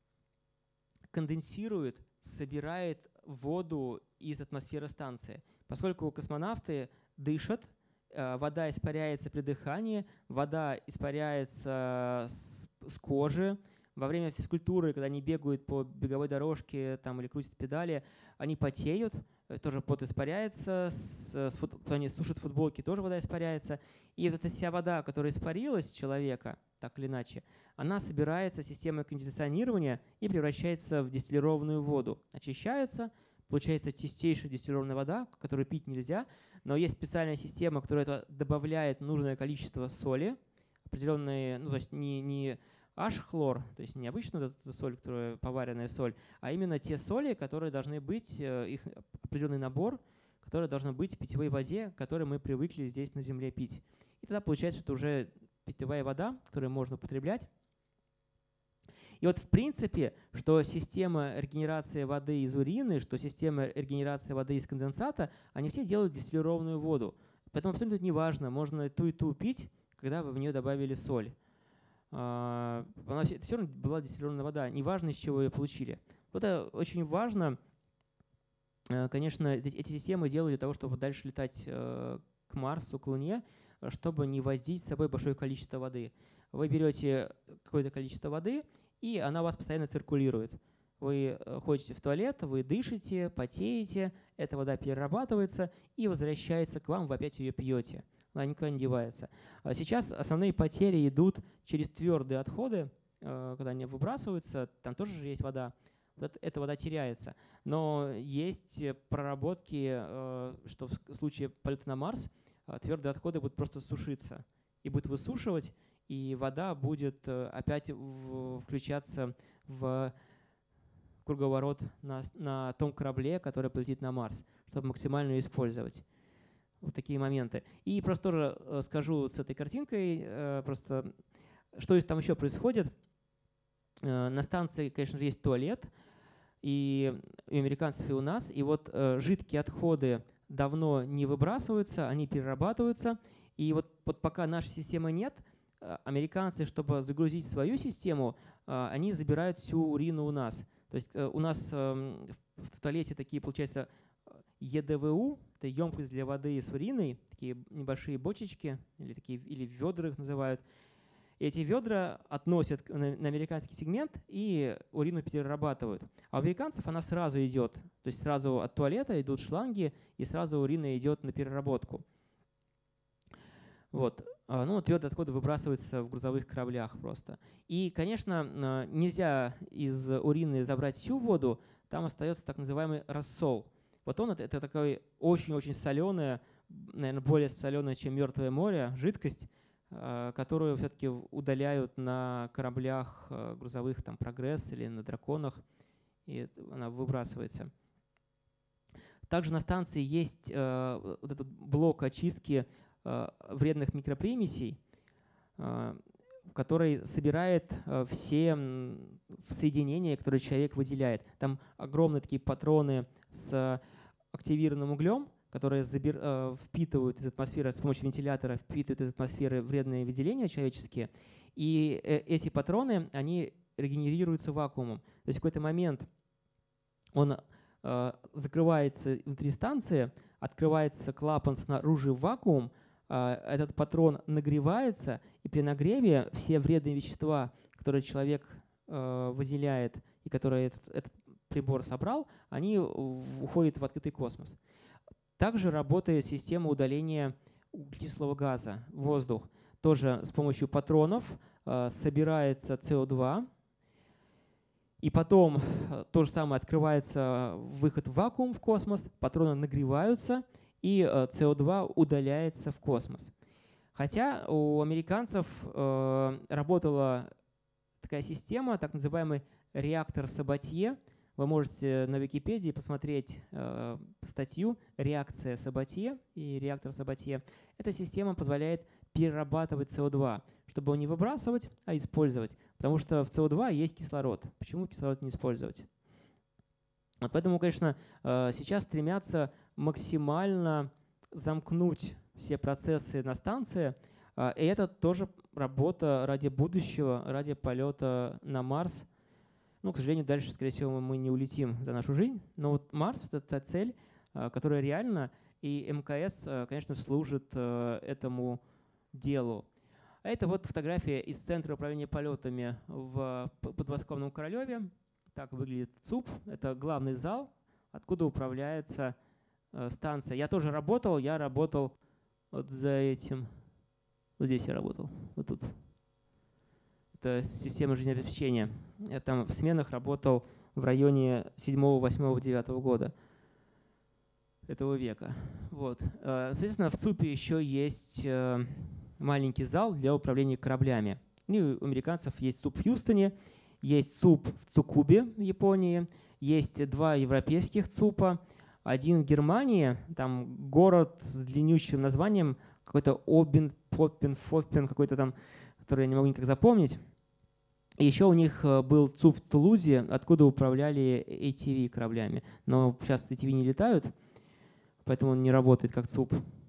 конденсирует, собирает воду из атмосферы станции. Поскольку космонавты дышат, вода испаряется при дыхании, вода испаряется с, с кожи. Во время физкультуры, когда они бегают по беговой дорожке там, или крутят педали, они потеют, тоже пот испаряется, с, с, когда они сушат футболки, тоже вода испаряется. И вот эта вся вода, которая испарилась человека, так или иначе, она собирается системой кондиционирования и превращается в дистиллированную воду. Очищается, получается чистейшая дистиллированная вода, которую пить нельзя, но есть специальная система, которая добавляет нужное количество соли, определенные, ну то есть не, не H-хлор, то есть не обычная соль, которая поваренная соль, а именно те соли, которые должны быть, их определенный набор, который должен быть в питьевой воде, которую мы привыкли здесь на Земле пить. И тогда получается, что уже питьевая вода, которую можно употреблять. И вот в принципе, что система регенерации воды из урины, что система регенерации воды из конденсата, они все делают дистиллированную воду. Поэтому абсолютно не важно, можно ту и ту пить, когда вы в нее добавили соль. Она все, все равно была дистиллированная вода, неважно, из чего ее получили. Вот это очень важно. Конечно, эти системы делают для того, чтобы дальше летать к Марсу, к Луне, чтобы не возить с собой большое количество воды. Вы берете какое-то количество воды, и она у вас постоянно циркулирует. Вы ходите в туалет, вы дышите, потеете, эта вода перерабатывается и возвращается к вам, вы опять ее пьете. Она никуда не девается. Сейчас основные потери идут через твердые отходы, когда они выбрасываются, там тоже же есть вода. Вот эта вода теряется. Но есть проработки, что в случае полета на Марс твердые отходы будут просто сушиться и будут высушивать, и вода будет опять включаться в круговорот на, на том корабле, который полетит на Марс, чтобы максимально ее использовать. Вот такие моменты. И просто тоже скажу с этой картинкой, просто что там еще происходит. На станции, конечно же, есть туалет, и у американцев, и у нас. И вот жидкие отходы давно не выбрасываются, они перерабатываются. И вот, вот пока нашей системы нет, американцы, чтобы загрузить свою систему, они забирают всю урину у нас. То есть у нас в туалете такие, получается, е дэ вэ у, это емкость для воды с уриной, такие небольшие бочечки, или, такие, или ведра их называют. И эти ведра относят на, на американский сегмент и урину перерабатывают. А у американцев она сразу идет. То есть сразу от туалета идут шланги, и сразу урина идет на переработку. Вот. Ну, твердые отходы выбрасываются в грузовых кораблях просто. И, конечно, нельзя из урины забрать всю воду, там остается так называемый рассол. Вот он — это, это такая очень-очень соленая, наверное, более соленая, чем Мертвое море, жидкость, которую все-таки удаляют на кораблях грузовых, там, «Прогресс» или на «Драконах», и она выбрасывается. Также на станции есть вот этот блок очистки вредных микропримесей, который собирает все соединения, которые человек выделяет. Там огромные такие патроны с активированным углем, которые впитывают из атмосферы, с помощью вентилятора впитывают из атмосферы вредные выделения человеческие. И эти патроны, они регенерируются вакуумом. То есть в какой-то момент он закрывается внутри станции, открывается клапан снаружи в вакуум, этот патрон нагревается, и при нагреве все вредные вещества, которые человек выделяет и которые этот, этот прибор собрал, они уходят в открытый космос. Также работает система удаления углекислого газа в воздух. Тоже с помощью патронов собирается С О два, и потом то же самое, открывается выход в вакуум в космос, патроны нагреваются, и С О два удаляется в космос. Хотя у американцев э, работала такая система, так называемый реактор Сабатье. Вы можете на Википедии посмотреть э, статью «Реакция Сабатье» и реактор Сабатье. Эта система позволяет перерабатывать С О два, чтобы его не выбрасывать, а использовать. Потому что в С О два есть кислород. Почему кислород не использовать? Вот поэтому, конечно, сейчас стремятся максимально замкнуть все процессы на станции. И это тоже работа ради будущего, ради полета на Марс. Ну, к сожалению, дальше, скорее всего, мы не улетим за нашу жизнь. Но вот Марс — это та цель, которая реальна, и эм ка эс, конечно, служит этому делу. А это вот фотография из Центра управления полетами в подмосковном Королеве. Так выглядит ЦУП. Это главный зал, откуда управляется станция. Я тоже работал. Я работал вот за этим. Вот здесь я работал. Вот тут. Это система жизнеобеспечения. Я там в сменах работал в районе седьмого, восьмого, девятого года этого века. Вот. Соответственно, в ЦУПе еще есть маленький зал для управления кораблями. И у американцев есть ЦУП в Хьюстоне, есть ЦУП в Цукубе в Японии, есть два европейских ЦУПа, один в Германии, там город с длиннющим названием, какой-то Обен, Поппен, Фоппен, какой-то там, который я не могу никак запомнить. И еще у них был ЦУП в Тулузе, откуда управляли эй ти ви кораблями. Но сейчас эй ти ви не летают, поэтому он не работает как ЦУП.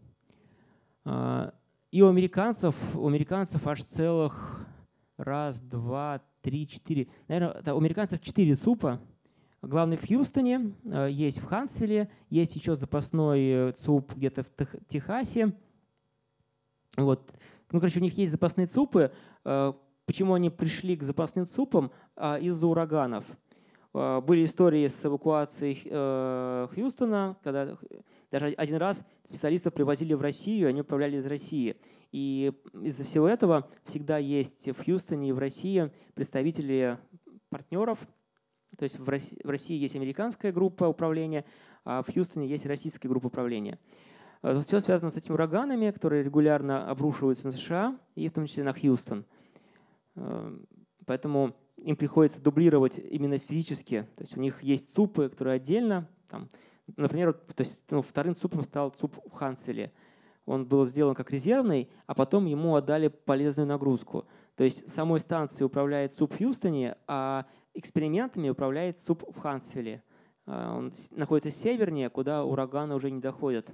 И у американцев, у американцев аж целых раз, два, три, четыре. Наверное, у американцев четыре ЦУПа. Главный в Хьюстоне, есть в Хансвилле, есть еще запасной ЦУП где-то в Техасе. Вот. Ну, короче, у них есть запасные ЦУПы. Почему они пришли к запасным ЦУПам? Из-за ураганов. Были истории с эвакуацией Хьюстона, когда даже один раз специалистов привозили в Россию, они управляли из России. И из-за всего этого всегда есть в Хьюстоне и в России представители партнеров. То есть в России, в России есть американская группа управления, а в Хьюстоне есть российская группа управления. Все связано с этими ураганами, которые регулярно обрушиваются на США и в том числе на Хьюстон. Поэтому им приходится дублировать именно физически. То есть у них есть ЦУПы, которые отдельно. Там, например, то есть, ну, вторым ЦУПом стал ЦУП в Хансвилле. Он был сделан как резервный, а потом ему отдали полезную нагрузку. То есть самой станцией управляет ЦУП в Хьюстоне, а экспериментами управляет ЦУП в Хансвилле. Он находится севернее, куда ураганы уже не доходят.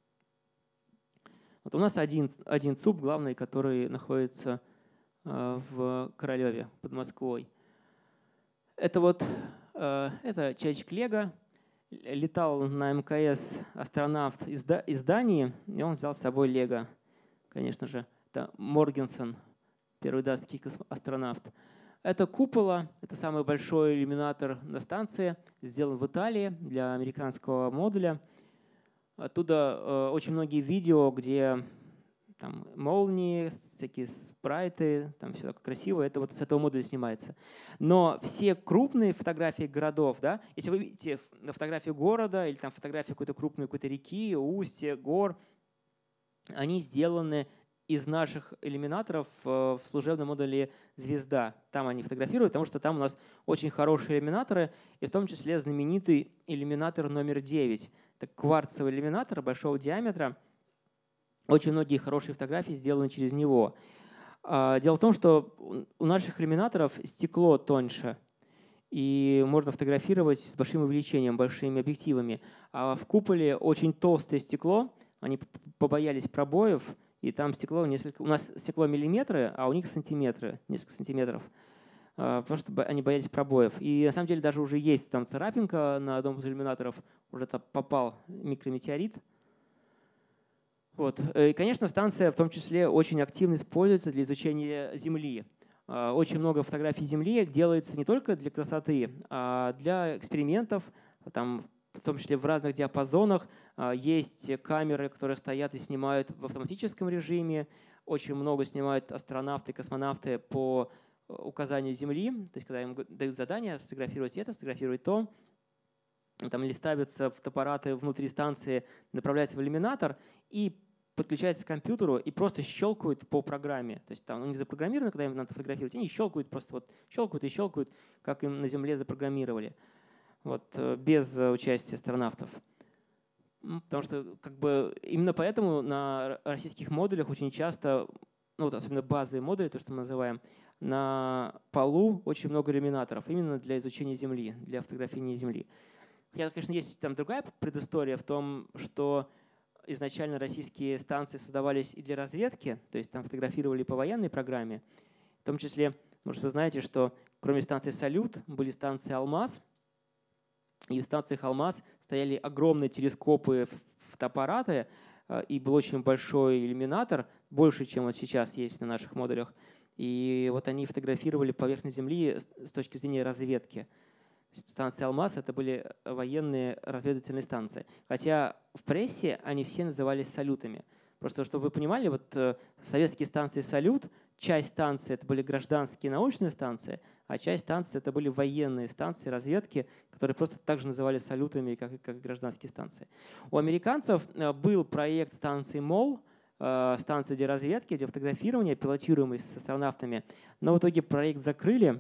Вот у нас один, один ЦУП главный, который находится в Королеве под Москвой. Это вот это человечек Лего. Летал на эм ка эс астронавт из, из Дании, и он взял с собой Лего. Конечно же, это Моргенсон, первый датский астронавт. Это купола, это самый большой иллюминатор на станции, сделан в Италии для американского модуля. Оттуда э, очень многие видео, где там молнии, всякие спрайты, там все такое красивое, это вот с этого модуля снимается. Но все крупные фотографии городов, да, если вы видите на фотографию города или там фотографию какой-то крупной какой-то реки, устья, гор, они сделаны из наших иллюминаторов в служебном модуле «Звезда». Там они фотографируют, потому что там у нас очень хорошие иллюминаторы, и в том числе знаменитый иллюминатор номер девять. Это кварцевый иллюминатор большого диаметра. Очень многие хорошие фотографии сделаны через него. Дело в том, что у наших иллюминаторов стекло тоньше, и можно фотографировать с большим увеличением, большими объективами. А в куполе очень толстое стекло, они побоялись пробоев, и там стекло несколько… У нас стекло миллиметры, а у них сантиметры, несколько сантиметров, потому что они боялись пробоев. И на самом деле даже уже есть там царапинка на одном из иллюминаторов, уже там попал микрометеорит. Вот. И, конечно, станция в том числе очень активно используется для изучения Земли. Очень много фотографий Земли делается не только для красоты, а для экспериментов, там, в том числе в разных диапазонах. Есть камеры, которые стоят и снимают в автоматическом режиме. Очень много снимают астронавты, космонавты по указанию Земли. То есть когда им дают задание сфотографировать это, сфотографировать то, там или ставятся фотоаппараты внутри станции, направляются в иллюминатор и подключаются к компьютеру и просто щелкают по программе. То есть там у них запрограммировано, когда им надо фотографировать, они щелкают, просто вот щелкают и щелкают, как им на Земле запрограммировали, вот, без участия астронавтов. Потому что как бы, именно поэтому на российских модулях очень часто, ну, вот, особенно базовые модули, то, что мы называем, на полу очень много иллюминаторов именно для изучения Земли, для фотографирования Земли. Хотя, конечно, есть там другая предыстория в том, что изначально российские станции создавались и для разведки, то есть там фотографировали по военной программе. В том числе, может, вы знаете, что кроме станции «Салют» были станции «Алмаз», и в станциях «Алмаз» стояли огромные телескопы, фотоаппараты, и был очень большой иллюминатор, больше, чем вот сейчас есть на наших модулях. И вот они фотографировали поверхность Земли с точки зрения разведки. Станции «Алмаз» — это были военные разведывательные станции. Хотя в прессе они все назывались «Салютами». Просто чтобы вы понимали, вот советские станции «Салют», часть станций — это были гражданские научные станции, а часть станций — это были военные станции разведки, которые просто так же назывались «Салютами», как и как гражданские станции. У американцев был проект станции МОЛ, станции для разведки, для фотографирования, пилотируемой с астронавтами, но в итоге проект закрыли,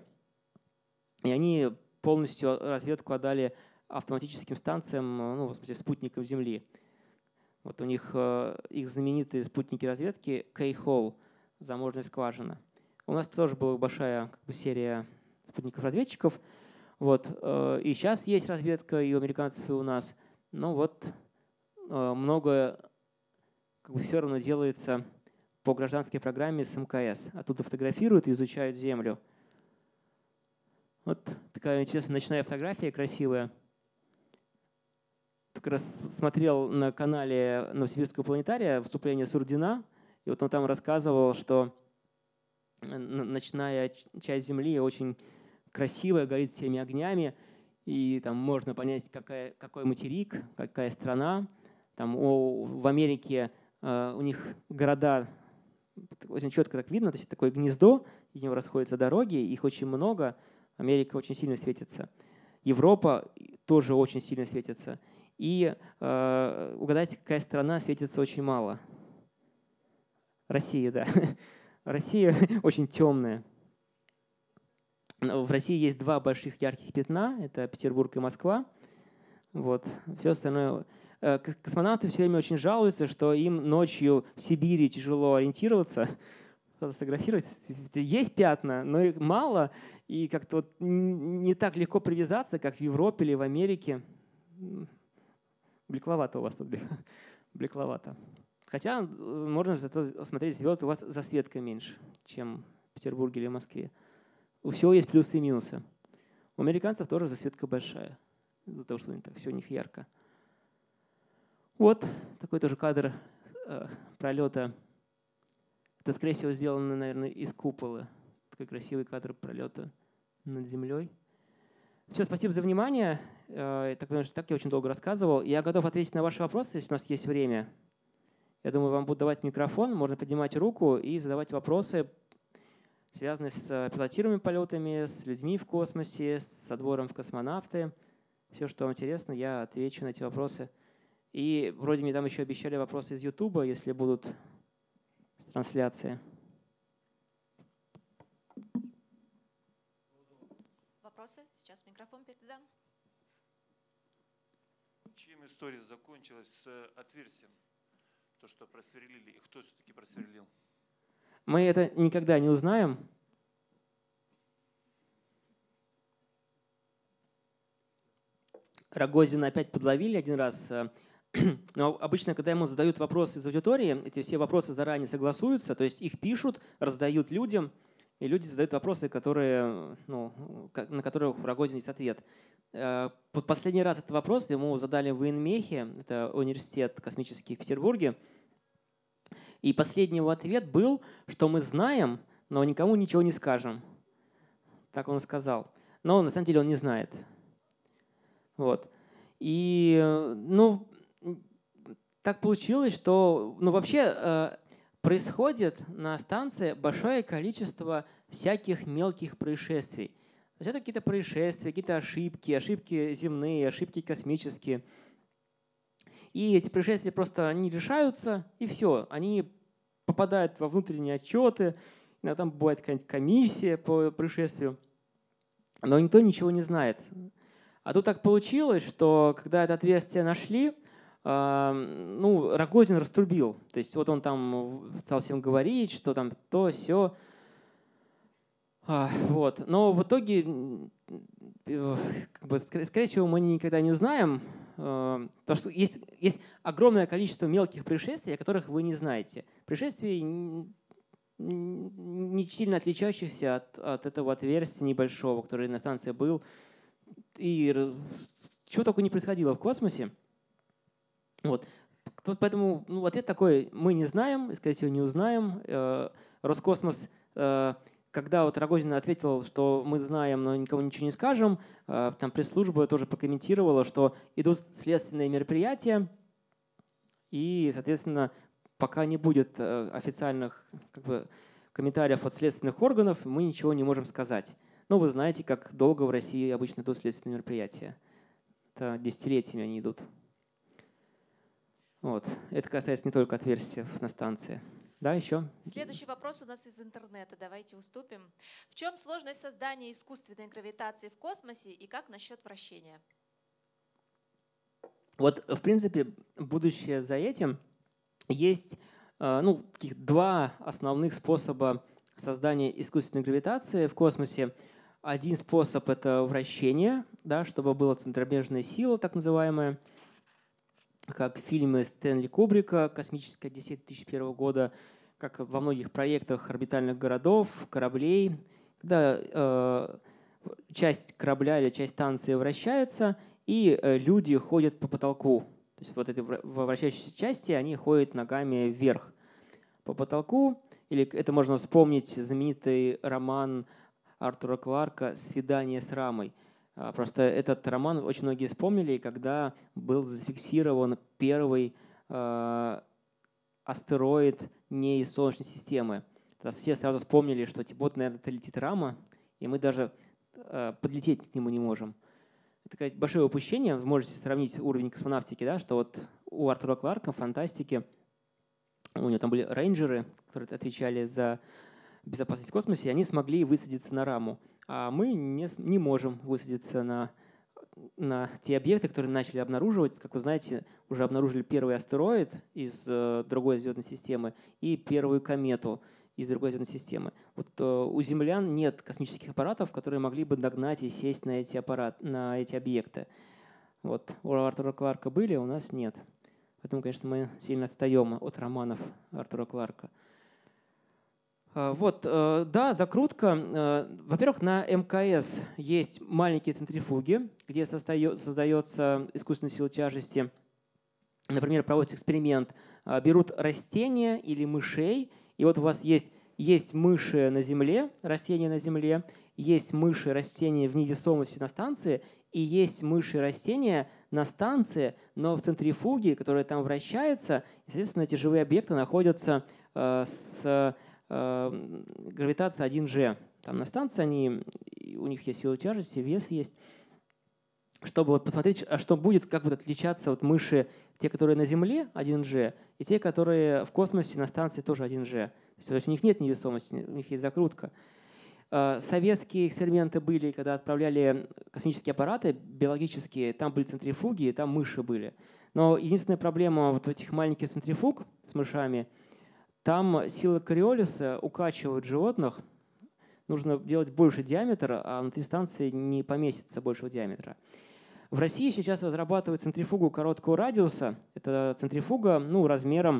и они полностью разведку отдали автоматическим станциям, ну, в смысле, спутникам Земли. Вот у них их знаменитые спутники разведки Кей-Холл, заможная скважина. У нас тоже была большая как бы, серия спутников-разведчиков. Вот. И сейчас есть разведка и у американцев, и у нас. Но вот многое как бы, все равно делается по гражданской программе с эм ка эс. Оттуда фотографируют и изучают Землю. Вот такая интересная ночная фотография, красивая. Как раз смотрел на канале Новосибирского планетария выступление Сурдина, и вот он там рассказывал, что ночная часть Земли очень красивая, горит всеми огнями, и там можно понять, какая, какой материк, какая страна. Там о, в Америке э, у них города очень четко так видно, то есть такое гнездо, из него расходятся дороги, их очень много. Америка очень сильно светится. Европа тоже очень сильно светится. И э, угадайте, какая страна светится очень мало? Россия, да. Россия очень темная. В России есть два больших ярких пятна, это Петербург и Москва. Вот. Все остальное. Космонавты все время очень жалуются, что им ночью в Сибири тяжело ориентироваться, фотографировать. Есть пятна, но их мало, и как-то вот не так легко привязаться, как в Европе или в Америке. Блекловато у вас тут, блекловато. Хотя можно зато смотреть звезды, у вас засветка меньше, чем в Петербурге или в Москве. У всего есть плюсы и минусы. У американцев тоже засветка большая, из-за того, что так все у них ярко. Вот такой тоже кадр э, пролета. Это, скорее всего, сделано, наверное, из купола. Такой красивый кадр пролета над Землей. Все, спасибо за внимание. Э, так, так я очень долго рассказывал. Я готов ответить на ваши вопросы, если у нас есть время. Я думаю, вам будут давать микрофон, можно поднимать руку и задавать вопросы, связанные с пилотируемыми полетами, с людьми в космосе, с отбором в космонавты. Все, что вам интересно, я отвечу на эти вопросы. И вроде мне там еще обещали вопросы из Ютуба, если будут с трансляции. Вопросы? Сейчас микрофон передам. Чем история закончилась с отверстием? То, что просверлили, и кто все-таки просверлил? Мы это никогда не узнаем. Рогозина опять подловили один раз. Но обычно, когда ему задают вопросы из аудитории, эти все вопросы заранее согласуются, то есть их пишут, раздают людям, и люди задают вопросы, которые, ну, на которые у Рогозина есть ответ. Последний раз этот вопрос ему задали в Инмехе, это университет космический в Петербурге, и последний его ответ был, что мы знаем, но никому ничего не скажем. Так он сказал. Но на самом деле он не знает. Вот. И, ну, так получилось, что, ну, вообще э, происходит на станции большое количество всяких мелких происшествий. То есть это какие-то происшествия, какие-то ошибки, ошибки земные, ошибки космические. И эти происшествия просто они решаются, и все. Они попадают во внутренние отчеты, иногда там бывает какая-нибудь комиссия по происшествию, но никто ничего не знает. А тут так получилось, что когда это отверстие нашли, ну, Рогозин раструбил. То есть вот он там стал всем говорить, что там то, сё. Вот. Но в итоге, как бы, скорее всего, мы никогда не узнаем, потому что есть, есть огромное количество мелких происшествий, о которых вы не знаете. Происшествий, не сильно отличающихся от, от этого отверстия небольшого, который на станции был. И чего только не происходило в космосе. Вот. Поэтому ну, ответ такой: мы не знаем, скорее всего, не узнаем. Роскосмос, когда вот Рогозин ответил, что мы знаем, но никому ничего не скажем, там пресс-служба тоже прокомментировала, что идут следственные мероприятия, и, соответственно, пока не будет официальных как бы, комментариев от следственных органов, мы ничего не можем сказать. Но вы знаете, как долго в России обычно идут следственные мероприятия. Это десятилетиями они идут. Вот. Это касается не только отверстий на станции. Да, еще? Следующий вопрос у нас из интернета. Давайте уступим. В чем сложность создания искусственной гравитации в космосе и как насчет вращения? Вот, в принципе, будущее за этим. Есть ну, таких два основных способа создания искусственной гравитации в космосе. Один способ – это вращение, да, чтобы была центробежная сила, так называемая, как в фильме Стэнли Кубрика «Космическая Одиссея» две тысячи первого года, как во многих проектах орбитальных городов, кораблей, когда э, часть корабля или часть станции вращается, и э, люди ходят по потолку. То есть вот эти во вращающейся части они ходят ногами вверх по потолку. Или это можно вспомнить знаменитый роман Артура Кларка «Свидание с рамой». Просто этот роман очень многие вспомнили, когда был зафиксирован первый э, астероид не из Солнечной системы. Тогда все сразу вспомнили, что типа, вот, наверное, это летит рама, и мы даже э, подлететь к нему не можем. Это такое большое упущение. Вы можете сравнить уровень космонавтики, да, что вот у Артура Кларка в фантастике у него там были рейнджеры, которые отвечали за безопасность в космосе, и они смогли высадиться на раму. А мы не, не можем высадиться на, на те объекты, которые начали обнаруживать. Как вы знаете, уже обнаружили первый астероид из э, другой звездной системы и первую комету из другой звездной системы. Вот э, у землян нет космических аппаратов, которые могли бы догнать и сесть на эти, аппарат, на эти объекты. Вот. У Артура Кларка были, а у нас нет. Поэтому, конечно, мы сильно отстаем от романов Артура Кларка. Вот, да, закрутка. Во-первых, на эм ка эс есть маленькие центрифуги, где создается искусственная сила тяжести. Например, проводится эксперимент. Берут растения или мышей, и вот у вас есть, есть мыши на Земле, растения на Земле, есть мыши, растения в невесомости на станции, и есть мыши и растения на станции, но в центрифуге, которая там вращается, естественно, эти живые объекты находятся э, с э, гравитацией один джи. Там на станции они, у них есть сила тяжести, вес есть. Чтобы вот посмотреть, а что будет, как будут отличаться вот мыши, те, которые на Земле один джи, и те, которые в космосе на станции тоже один джи. То есть у них нет невесомости, у них есть закрутка. Советские эксперименты были, когда отправляли космические аппараты биологические, там были центрифуги, там мыши были. Но единственная проблема вот этих маленьких центрифуг с мышами, там силы Кориолиса укачивают животных, нужно делать больше диаметра, а внутри станции не поместится большего диаметра. В России сейчас разрабатывают центрифугу короткого радиуса. Это центрифуга ну, размером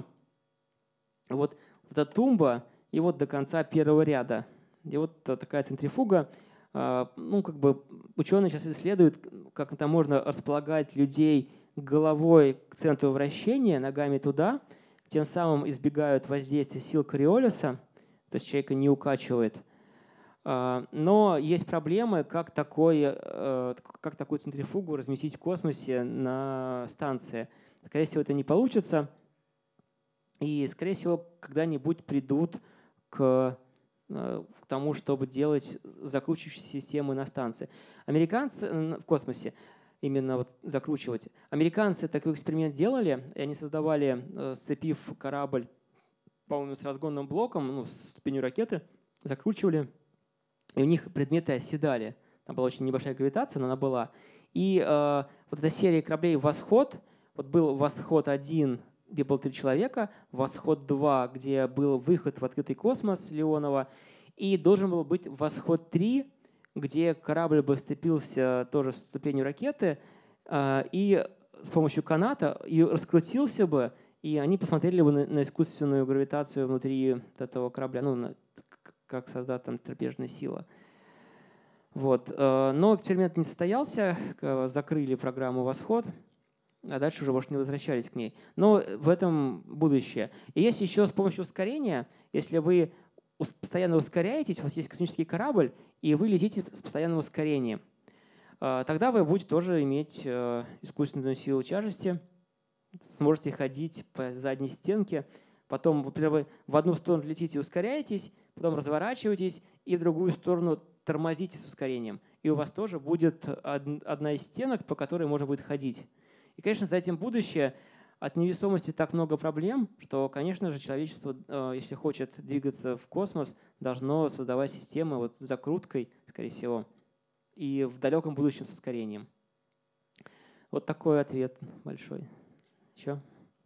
вот эта тумба и вот до конца первого ряда. И вот такая центрифуга, ну, как бы ученые сейчас исследуют, как это можно располагать людей головой к центру вращения, ногами туда, тем самым избегают воздействия сил Кориолиса, то есть человека не укачивает. Но есть проблемы, как, такой, как такую центрифугу разместить в космосе на станции. Скорее всего, это не получится. И, скорее всего, когда-нибудь придут к к тому, чтобы делать закручивающие системы на станции. Американцы в космосе именно вот закручивать. Американцы такой эксперимент делали, и они создавали, сцепив корабль, по-моему, с разгонным блоком, ну, с ступенью ракеты, закручивали, и у них предметы оседали. Там была очень небольшая гравитация, но она была. И э, вот эта серия кораблей «Восход», вот был «Восход один», где было три человека, «Восход два», где был выход в открытый космос Леонова, и должен был быть «Восход три», где корабль бы сцепился тоже с ступенью ракеты, и с помощью каната и раскрутился бы, и они посмотрели бы на искусственную гравитацию внутри этого корабля, ну, на, как создать там трапежная сила. Вот. Но эксперимент не состоялся, закрыли программу «Восход», а дальше уже, может, не возвращались к ней. Но в этом будущее. И есть еще с помощью ускорения, если вы постоянно ускоряетесь, у вас есть космический корабль, и вы летите с постоянным ускорением, тогда вы будете тоже иметь искусственную силу тяжести, сможете ходить по задней стенке, потом, например, вы в одну сторону летите, ускоряетесь, потом разворачиваетесь и в другую сторону тормозите с ускорением. И у вас тоже будет одна из стенок, по которой можно будет ходить. И, конечно, за этим будущее. От невесомости так много проблем, что, конечно же, человечество, если хочет двигаться в космос, должно создавать системы вот с закруткой, скорее всего, и в далеком будущем с ускорением. Вот такой ответ большой. Еще?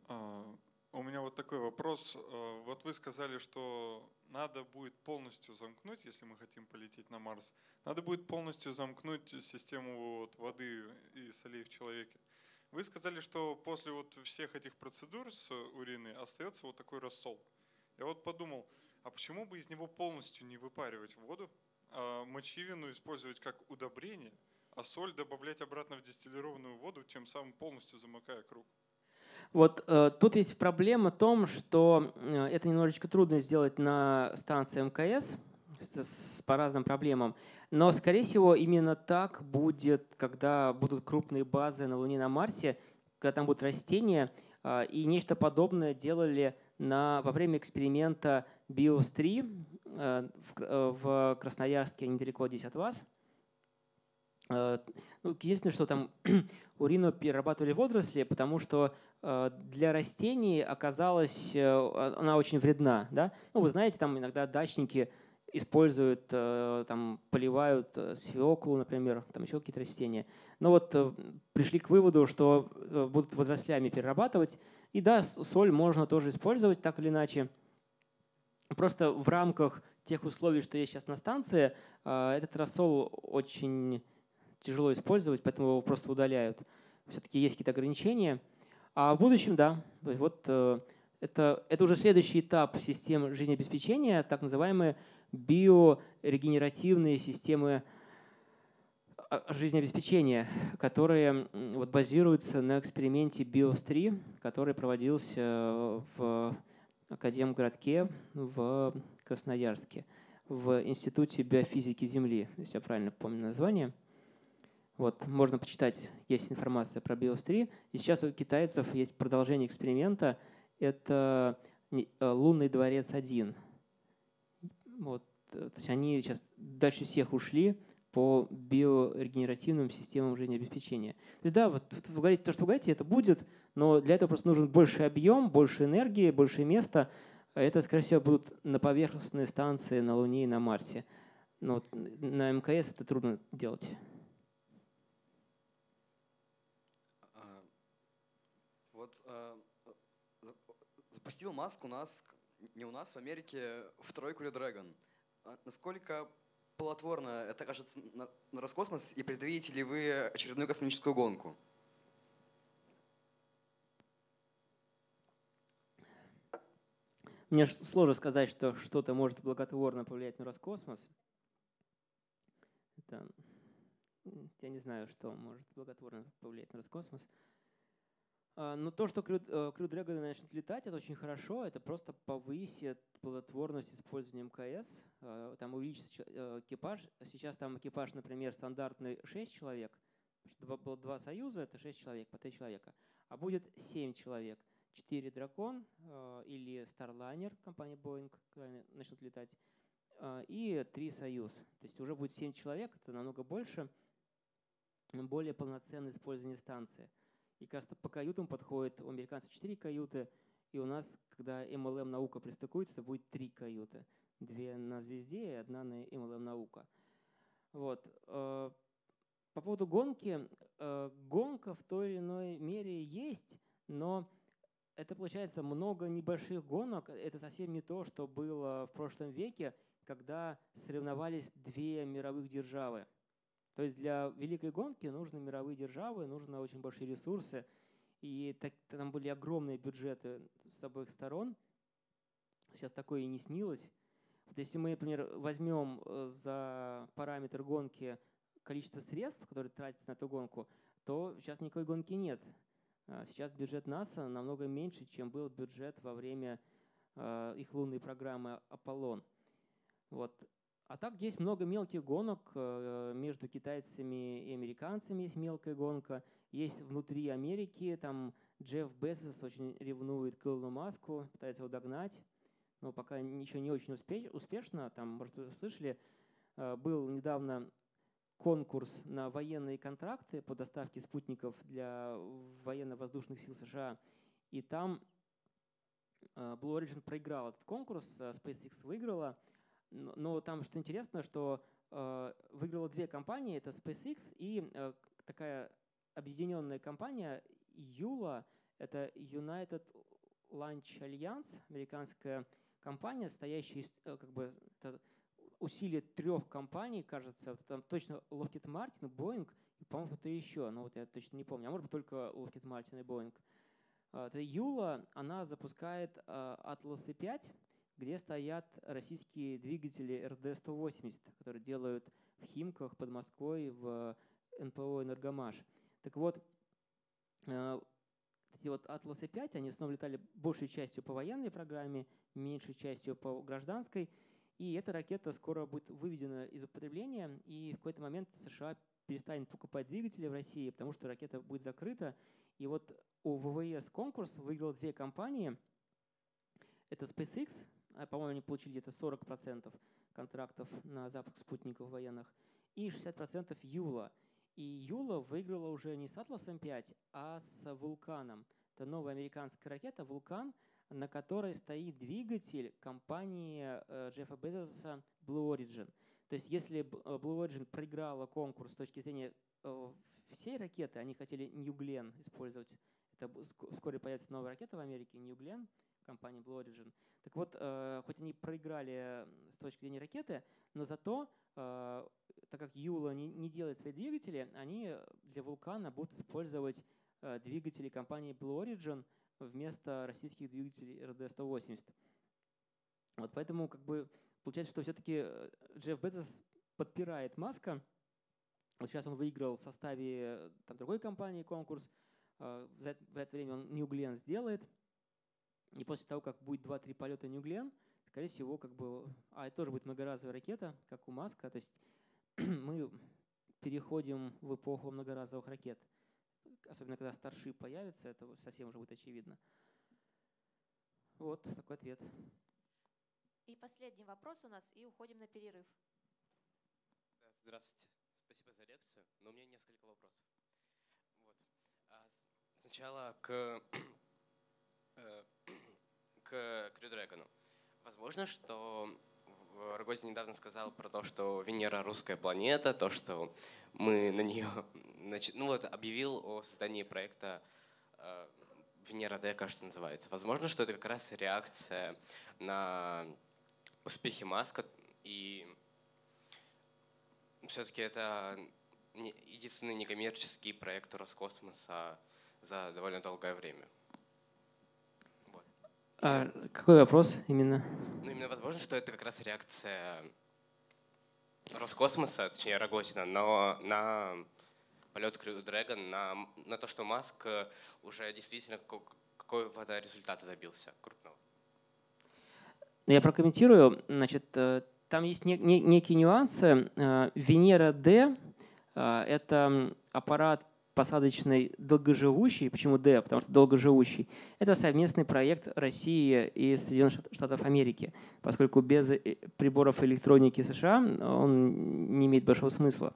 У меня вот такой вопрос. Вот вы сказали, что надо будет полностью замкнуть, если мы хотим полететь на Марс, надо будет полностью замкнуть систему вот воды и солей в человеке. Вы сказали, что после вот всех этих процедур с уриной остается вот такой рассол. Я вот подумал, а почему бы из него полностью не выпаривать воду, а мочевину использовать как удобрение, а соль добавлять обратно в дистиллированную воду, тем самым полностью замыкая круг? Вот э, тут есть проблема в том, что э, это немножечко трудно сделать на станции эм ка эс с, с, по разным проблемам. Но, скорее всего, именно так будет, когда будут крупные базы на Луне, на Марсе, когда там будут растения. Э, и нечто подобное делали на, во время эксперимента биос три э, в, э, в Красноярске, недалеко здесь от вас. Э, ну, единственное, что там урину перерабатывали водоросли, потому что для растений оказалась, она очень вредна. Да? Ну, вы знаете, там иногда дачники используют, там, поливают свеклу, например, там еще какие-то растения. Но вот пришли к выводу, что будут водорослями перерабатывать. И да, соль можно тоже использовать так или иначе. Просто в рамках тех условий, что есть сейчас на станции, этот рассол очень тяжело использовать, поэтому его просто удаляют. Все-таки есть какие-то ограничения. А в будущем, да, вот это, это уже следующий этап системы жизнеобеспечения, так называемые биорегенеративные системы жизнеобеспечения, которые вот базируются на эксперименте биос три, который проводился в Академгородке в Красноярске, в Институте биофизики Земли, если я правильно помню название. Вот, можно почитать, есть информация про Биос три. И сейчас у китайцев есть продолжение эксперимента. Это лунный дворец один. Вот, то есть они сейчас дальше всех ушли по биорегенеративным системам жизнеобеспечения. То есть да, вот вы говорите, то, что вы говорите, это будет, но для этого просто нужен больше объем, больше энергии, больше места. Это, скорее всего, будут на поверхностные станции на Луне и на Марсе. Но вот на эм ка эс это трудно делать. Вот запустил Маск у нас, не у нас, в Америке, второй Crew Dragon. Насколько плодотворно это кажется на, на Роскосмос, и предвидите ли вы очередную космическую гонку? Мне сложно сказать, что что-то может благотворно повлиять на Роскосмос. Это, я не знаю, что может благотворно повлиять на Роскосмос. Но то, что Crew Dragon начнет летать, это очень хорошо. Это просто повысит плодотворность использования эм ка эс. Там увеличится экипаж. Сейчас там экипаж, например, стандартный шесть человек. Чтобы было два союза, это шесть человек, по три человека. А будет семь человек. четыре Дракон или Starliner, компания Boeing, когда они начнут летать, и три Союз. То есть уже будет семь человек, это намного больше, более полноценное использование станции. И, кажется, по каютам подходит у американцев четыре каюты, и у нас, когда эм эл эм-наука пристыкуется, это будет три каюты. Две на звезде и одна на эм эл эм-наука. Вот. По поводу гонки. Гонка в той или иной мере есть, но это, получается, много небольших гонок. Это совсем не то, что было в прошлом веке, когда соревновались две мировых державы. То есть для великой гонки нужны мировые державы, нужны очень большие ресурсы. И так, там были огромные бюджеты с обоих сторон. Сейчас такое и не снилось. Вот если мы, например, возьмем за параметр гонки количество средств, которые тратятся на эту гонку, то сейчас никакой гонки нет. Сейчас бюджет НАСА намного меньше, чем был бюджет во время их лунной программы «Аполлон». Вот. А так есть много мелких гонок между китайцами и американцами, есть мелкая гонка. Есть внутри Америки, там Джефф Безос очень ревнует к Илону Маску, пытается его догнать, но пока ничего не очень успешно. Там, может, вы слышали, был недавно конкурс на военные контракты по доставке спутников для военно-воздушных сил США, и там Blue Origin проиграл этот конкурс, SpaceX выиграла. Но там, что интересно, что э, выиграло две компании, это SpaceX и э, такая объединенная компания юла, это United Launch Alliance, американская компания, состоящая из э, как бы, усилия трех компаний, кажется, там точно Lockheed Martin, Boeing и, по-моему, кто-то еще, но вот я точно не помню, а может быть только Lockheed Martin и Boeing. Это юла, она запускает э, Atlas пять, где стоят российские двигатели эр дэ сто восемьдесят, которые делают в Химках, под Москвой, в эн пэ о «Энергомаш». Так вот, эти вот Атласы пять, они в основном летали большей частью по военной программе, меньшей частью по гражданской, и эта ракета скоро будет выведена из употребления, и в какой-то момент США перестанет покупать двигатели в России, потому что ракета будет закрыта. И вот у вэ вэ эс конкурс выиграл две компании. Это SpaceX, по-моему, они получили где-то сорок процентов контрактов на запуск спутников военных, и шестьдесят процентов юла. И юла выиграла уже не с Атласом пять, а с Вулканом. Это новая американская ракета «Вулкан», на которой стоит двигатель компании Джеффа Безоса Blue Origin. То есть если Blue Origin проиграла конкурс с точки зрения всей ракеты, они хотели New Glenn использовать. Это вскоре появится новая ракета в Америке, New Glenn, компании Blue Origin. Так вот, хоть они проиграли с точки зрения ракеты, но зато, так как Юла не, не делает свои двигатели, они для Вулкана будут использовать двигатели компании Blue Origin вместо российских двигателей эр дэ сто восемьдесят. Вот поэтому как бы получается, что все-таки Джефф Безос подпирает Маска. Вот сейчас он выиграл в составе там, другой компании конкурс. В это время он New Glenn сделает. И после того, как будет два-три полета New Glenn, скорее всего, как бы, а это тоже будет многоразовая ракета, как у Маска. То есть мы переходим в эпоху многоразовых ракет. Особенно когда Starship появится, это совсем уже будет очевидно. Вот такой ответ. И последний вопрос у нас, и уходим на перерыв. Здравствуйте. Спасибо за лекцию, но у меня несколько вопросов. Вот. Сначала к, к Crew Dragon. Возможно, что Рогозин недавно сказал про то, что Венера русская планета, то, что мы на нее, значит, ну вот, объявил о создании проекта э, Венера Д, кажется, называется. Возможно, что это как раз реакция на успехи Маска, и все-таки это не, единственный некоммерческий проект Роскосмоса за довольно долгое время. Вот. А какой вопрос именно? Ну, именно возможно, что это как раз реакция Роскосмоса, точнее Рогозина, но на полет Crew Dragon, на, на то, что Маск уже действительно какого-то результата добился крупного. Я прокомментирую. Значит, там есть не, не, некие нюансы. Венера Д – это аппарат посадочный долгоживущий. Почему Д? Потому что долгоживущий. Это совместный проект России и Соединенных Штатов Америки, поскольку без приборов электроники США он не имеет большого смысла.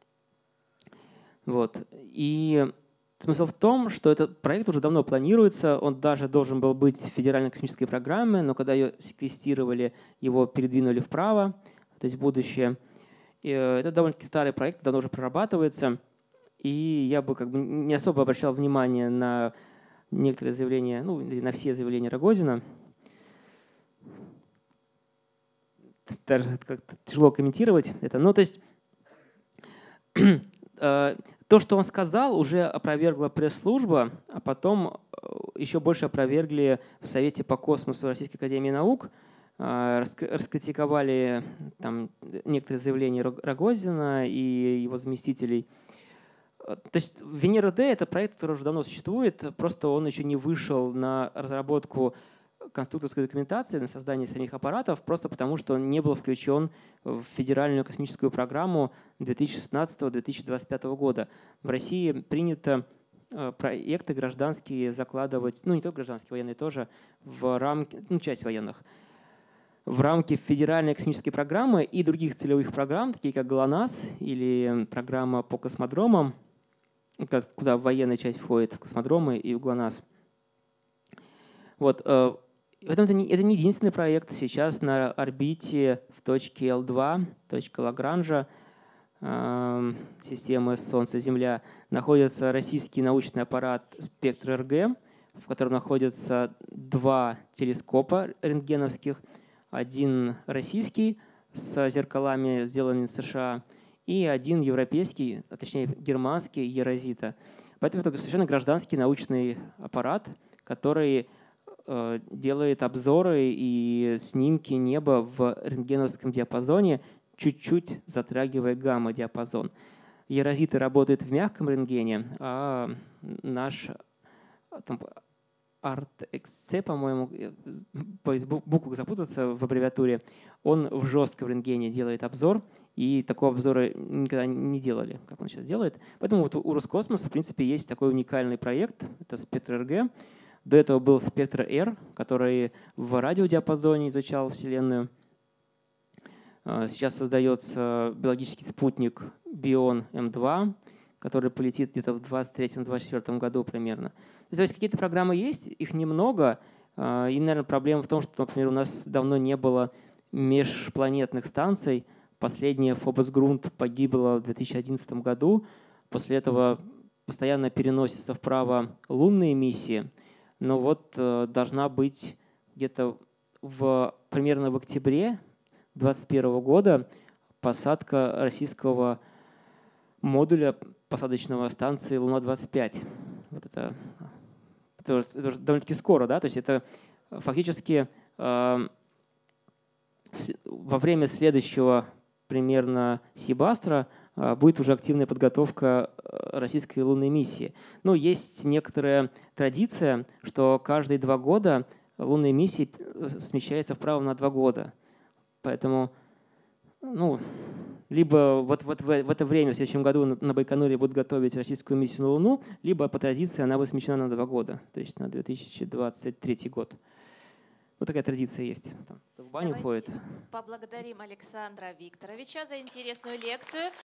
Вот. И смысл в том, что этот проект уже давно планируется, он даже должен был быть в федеральной космической программе, но когда ее секвестировали, его передвинули вправо, то есть в будущее. И это довольно-таки старый проект, давно уже прорабатывается. И я бы как бы не особо обращал внимание на некоторые заявления, ну, на все заявления Рогозина. Даже как-то тяжело комментировать это. Ну, то есть то, что он сказал, уже опровергла пресс-служба, а потом еще больше опровергли в Совете по космосу Российской академии наук, раскритиковали там некоторые заявления Рогозина и его заместителей. То есть Венера Д – это проект, который уже давно существует, просто он еще не вышел на разработку конструкторской документации, на создание самих аппаратов, просто потому что он не был включен в федеральную космическую программу две тысячи шестнадцатого — две тысячи двадцать пятого года. В России принято проекты гражданские закладывать, ну не только гражданские, военные тоже, в рамки, ну часть военных, в рамки федеральной космической программы и других целевых программ, такие как ГЛОНАСС или программа по космодромам, куда военная часть входит, в космодромы и в ГЛОНАСС. Вот. Поэтому это не, это не единственный проект. Сейчас на орбите в точке Л два, точка Лагранжа, э, системы Солнце-Земля, находится российский научный аппарат «Спектр-РГ», в котором находятся два телескопа рентгеновских, один российский с зеркалами, сделанными в США, и один европейский, а точнее германский, Ерозита. Поэтому это совершенно гражданский научный аппарат, который э, делает обзоры и снимки неба в рентгеновском диапазоне, чуть-чуть затрагивая гамма-диапазон. Ерозита работает в мягком рентгене, а наш там, ART-икс си, по-моему, по буквах запутаться в аббревиатуре, он в жестком рентгене делает обзор, и такого обзора никогда не делали, как он сейчас делает. Поэтому вот у Роскосмоса, в принципе, есть такой уникальный проект, это Спектр-РГ. До этого был Спектр-Р, который в радиодиапазоне изучал Вселенную. Сейчас создается биологический спутник Бион М два, который полетит где-то в двадцать третьем — двадцать четвёртом году примерно. То есть какие-то программы есть, их немного. И, наверное, проблема в том, что, например, у нас давно не было межпланетных станций. Последняя Фобос-Грунт погибла в две тысячи одиннадцатом году. После этого постоянно переносятся вправо лунные миссии. Но вот должна быть где-то в, примерно в октябре две тысячи двадцать первого года посадка российского модуля посадочного станции Луна двадцать пять. Вот это, это, это довольно-таки скоро, да? То есть это фактически э, во время следующего примерно Сибастра э, будет уже активная подготовка российской лунной миссии. Но есть некоторая традиция, что каждые два года лунная миссия смещается вправо на два года. Поэтому, ну, Либо вот, вот в, в это время, в следующем году на, на Байконуре будут готовить российскую миссию на Луну, либо по традиции она будет смещена на два года, то есть на две тысячи двадцать третий год. Вот такая традиция есть. Там, в баню Давайте ходит. поблагодарим Александра Викторовича за интересную лекцию.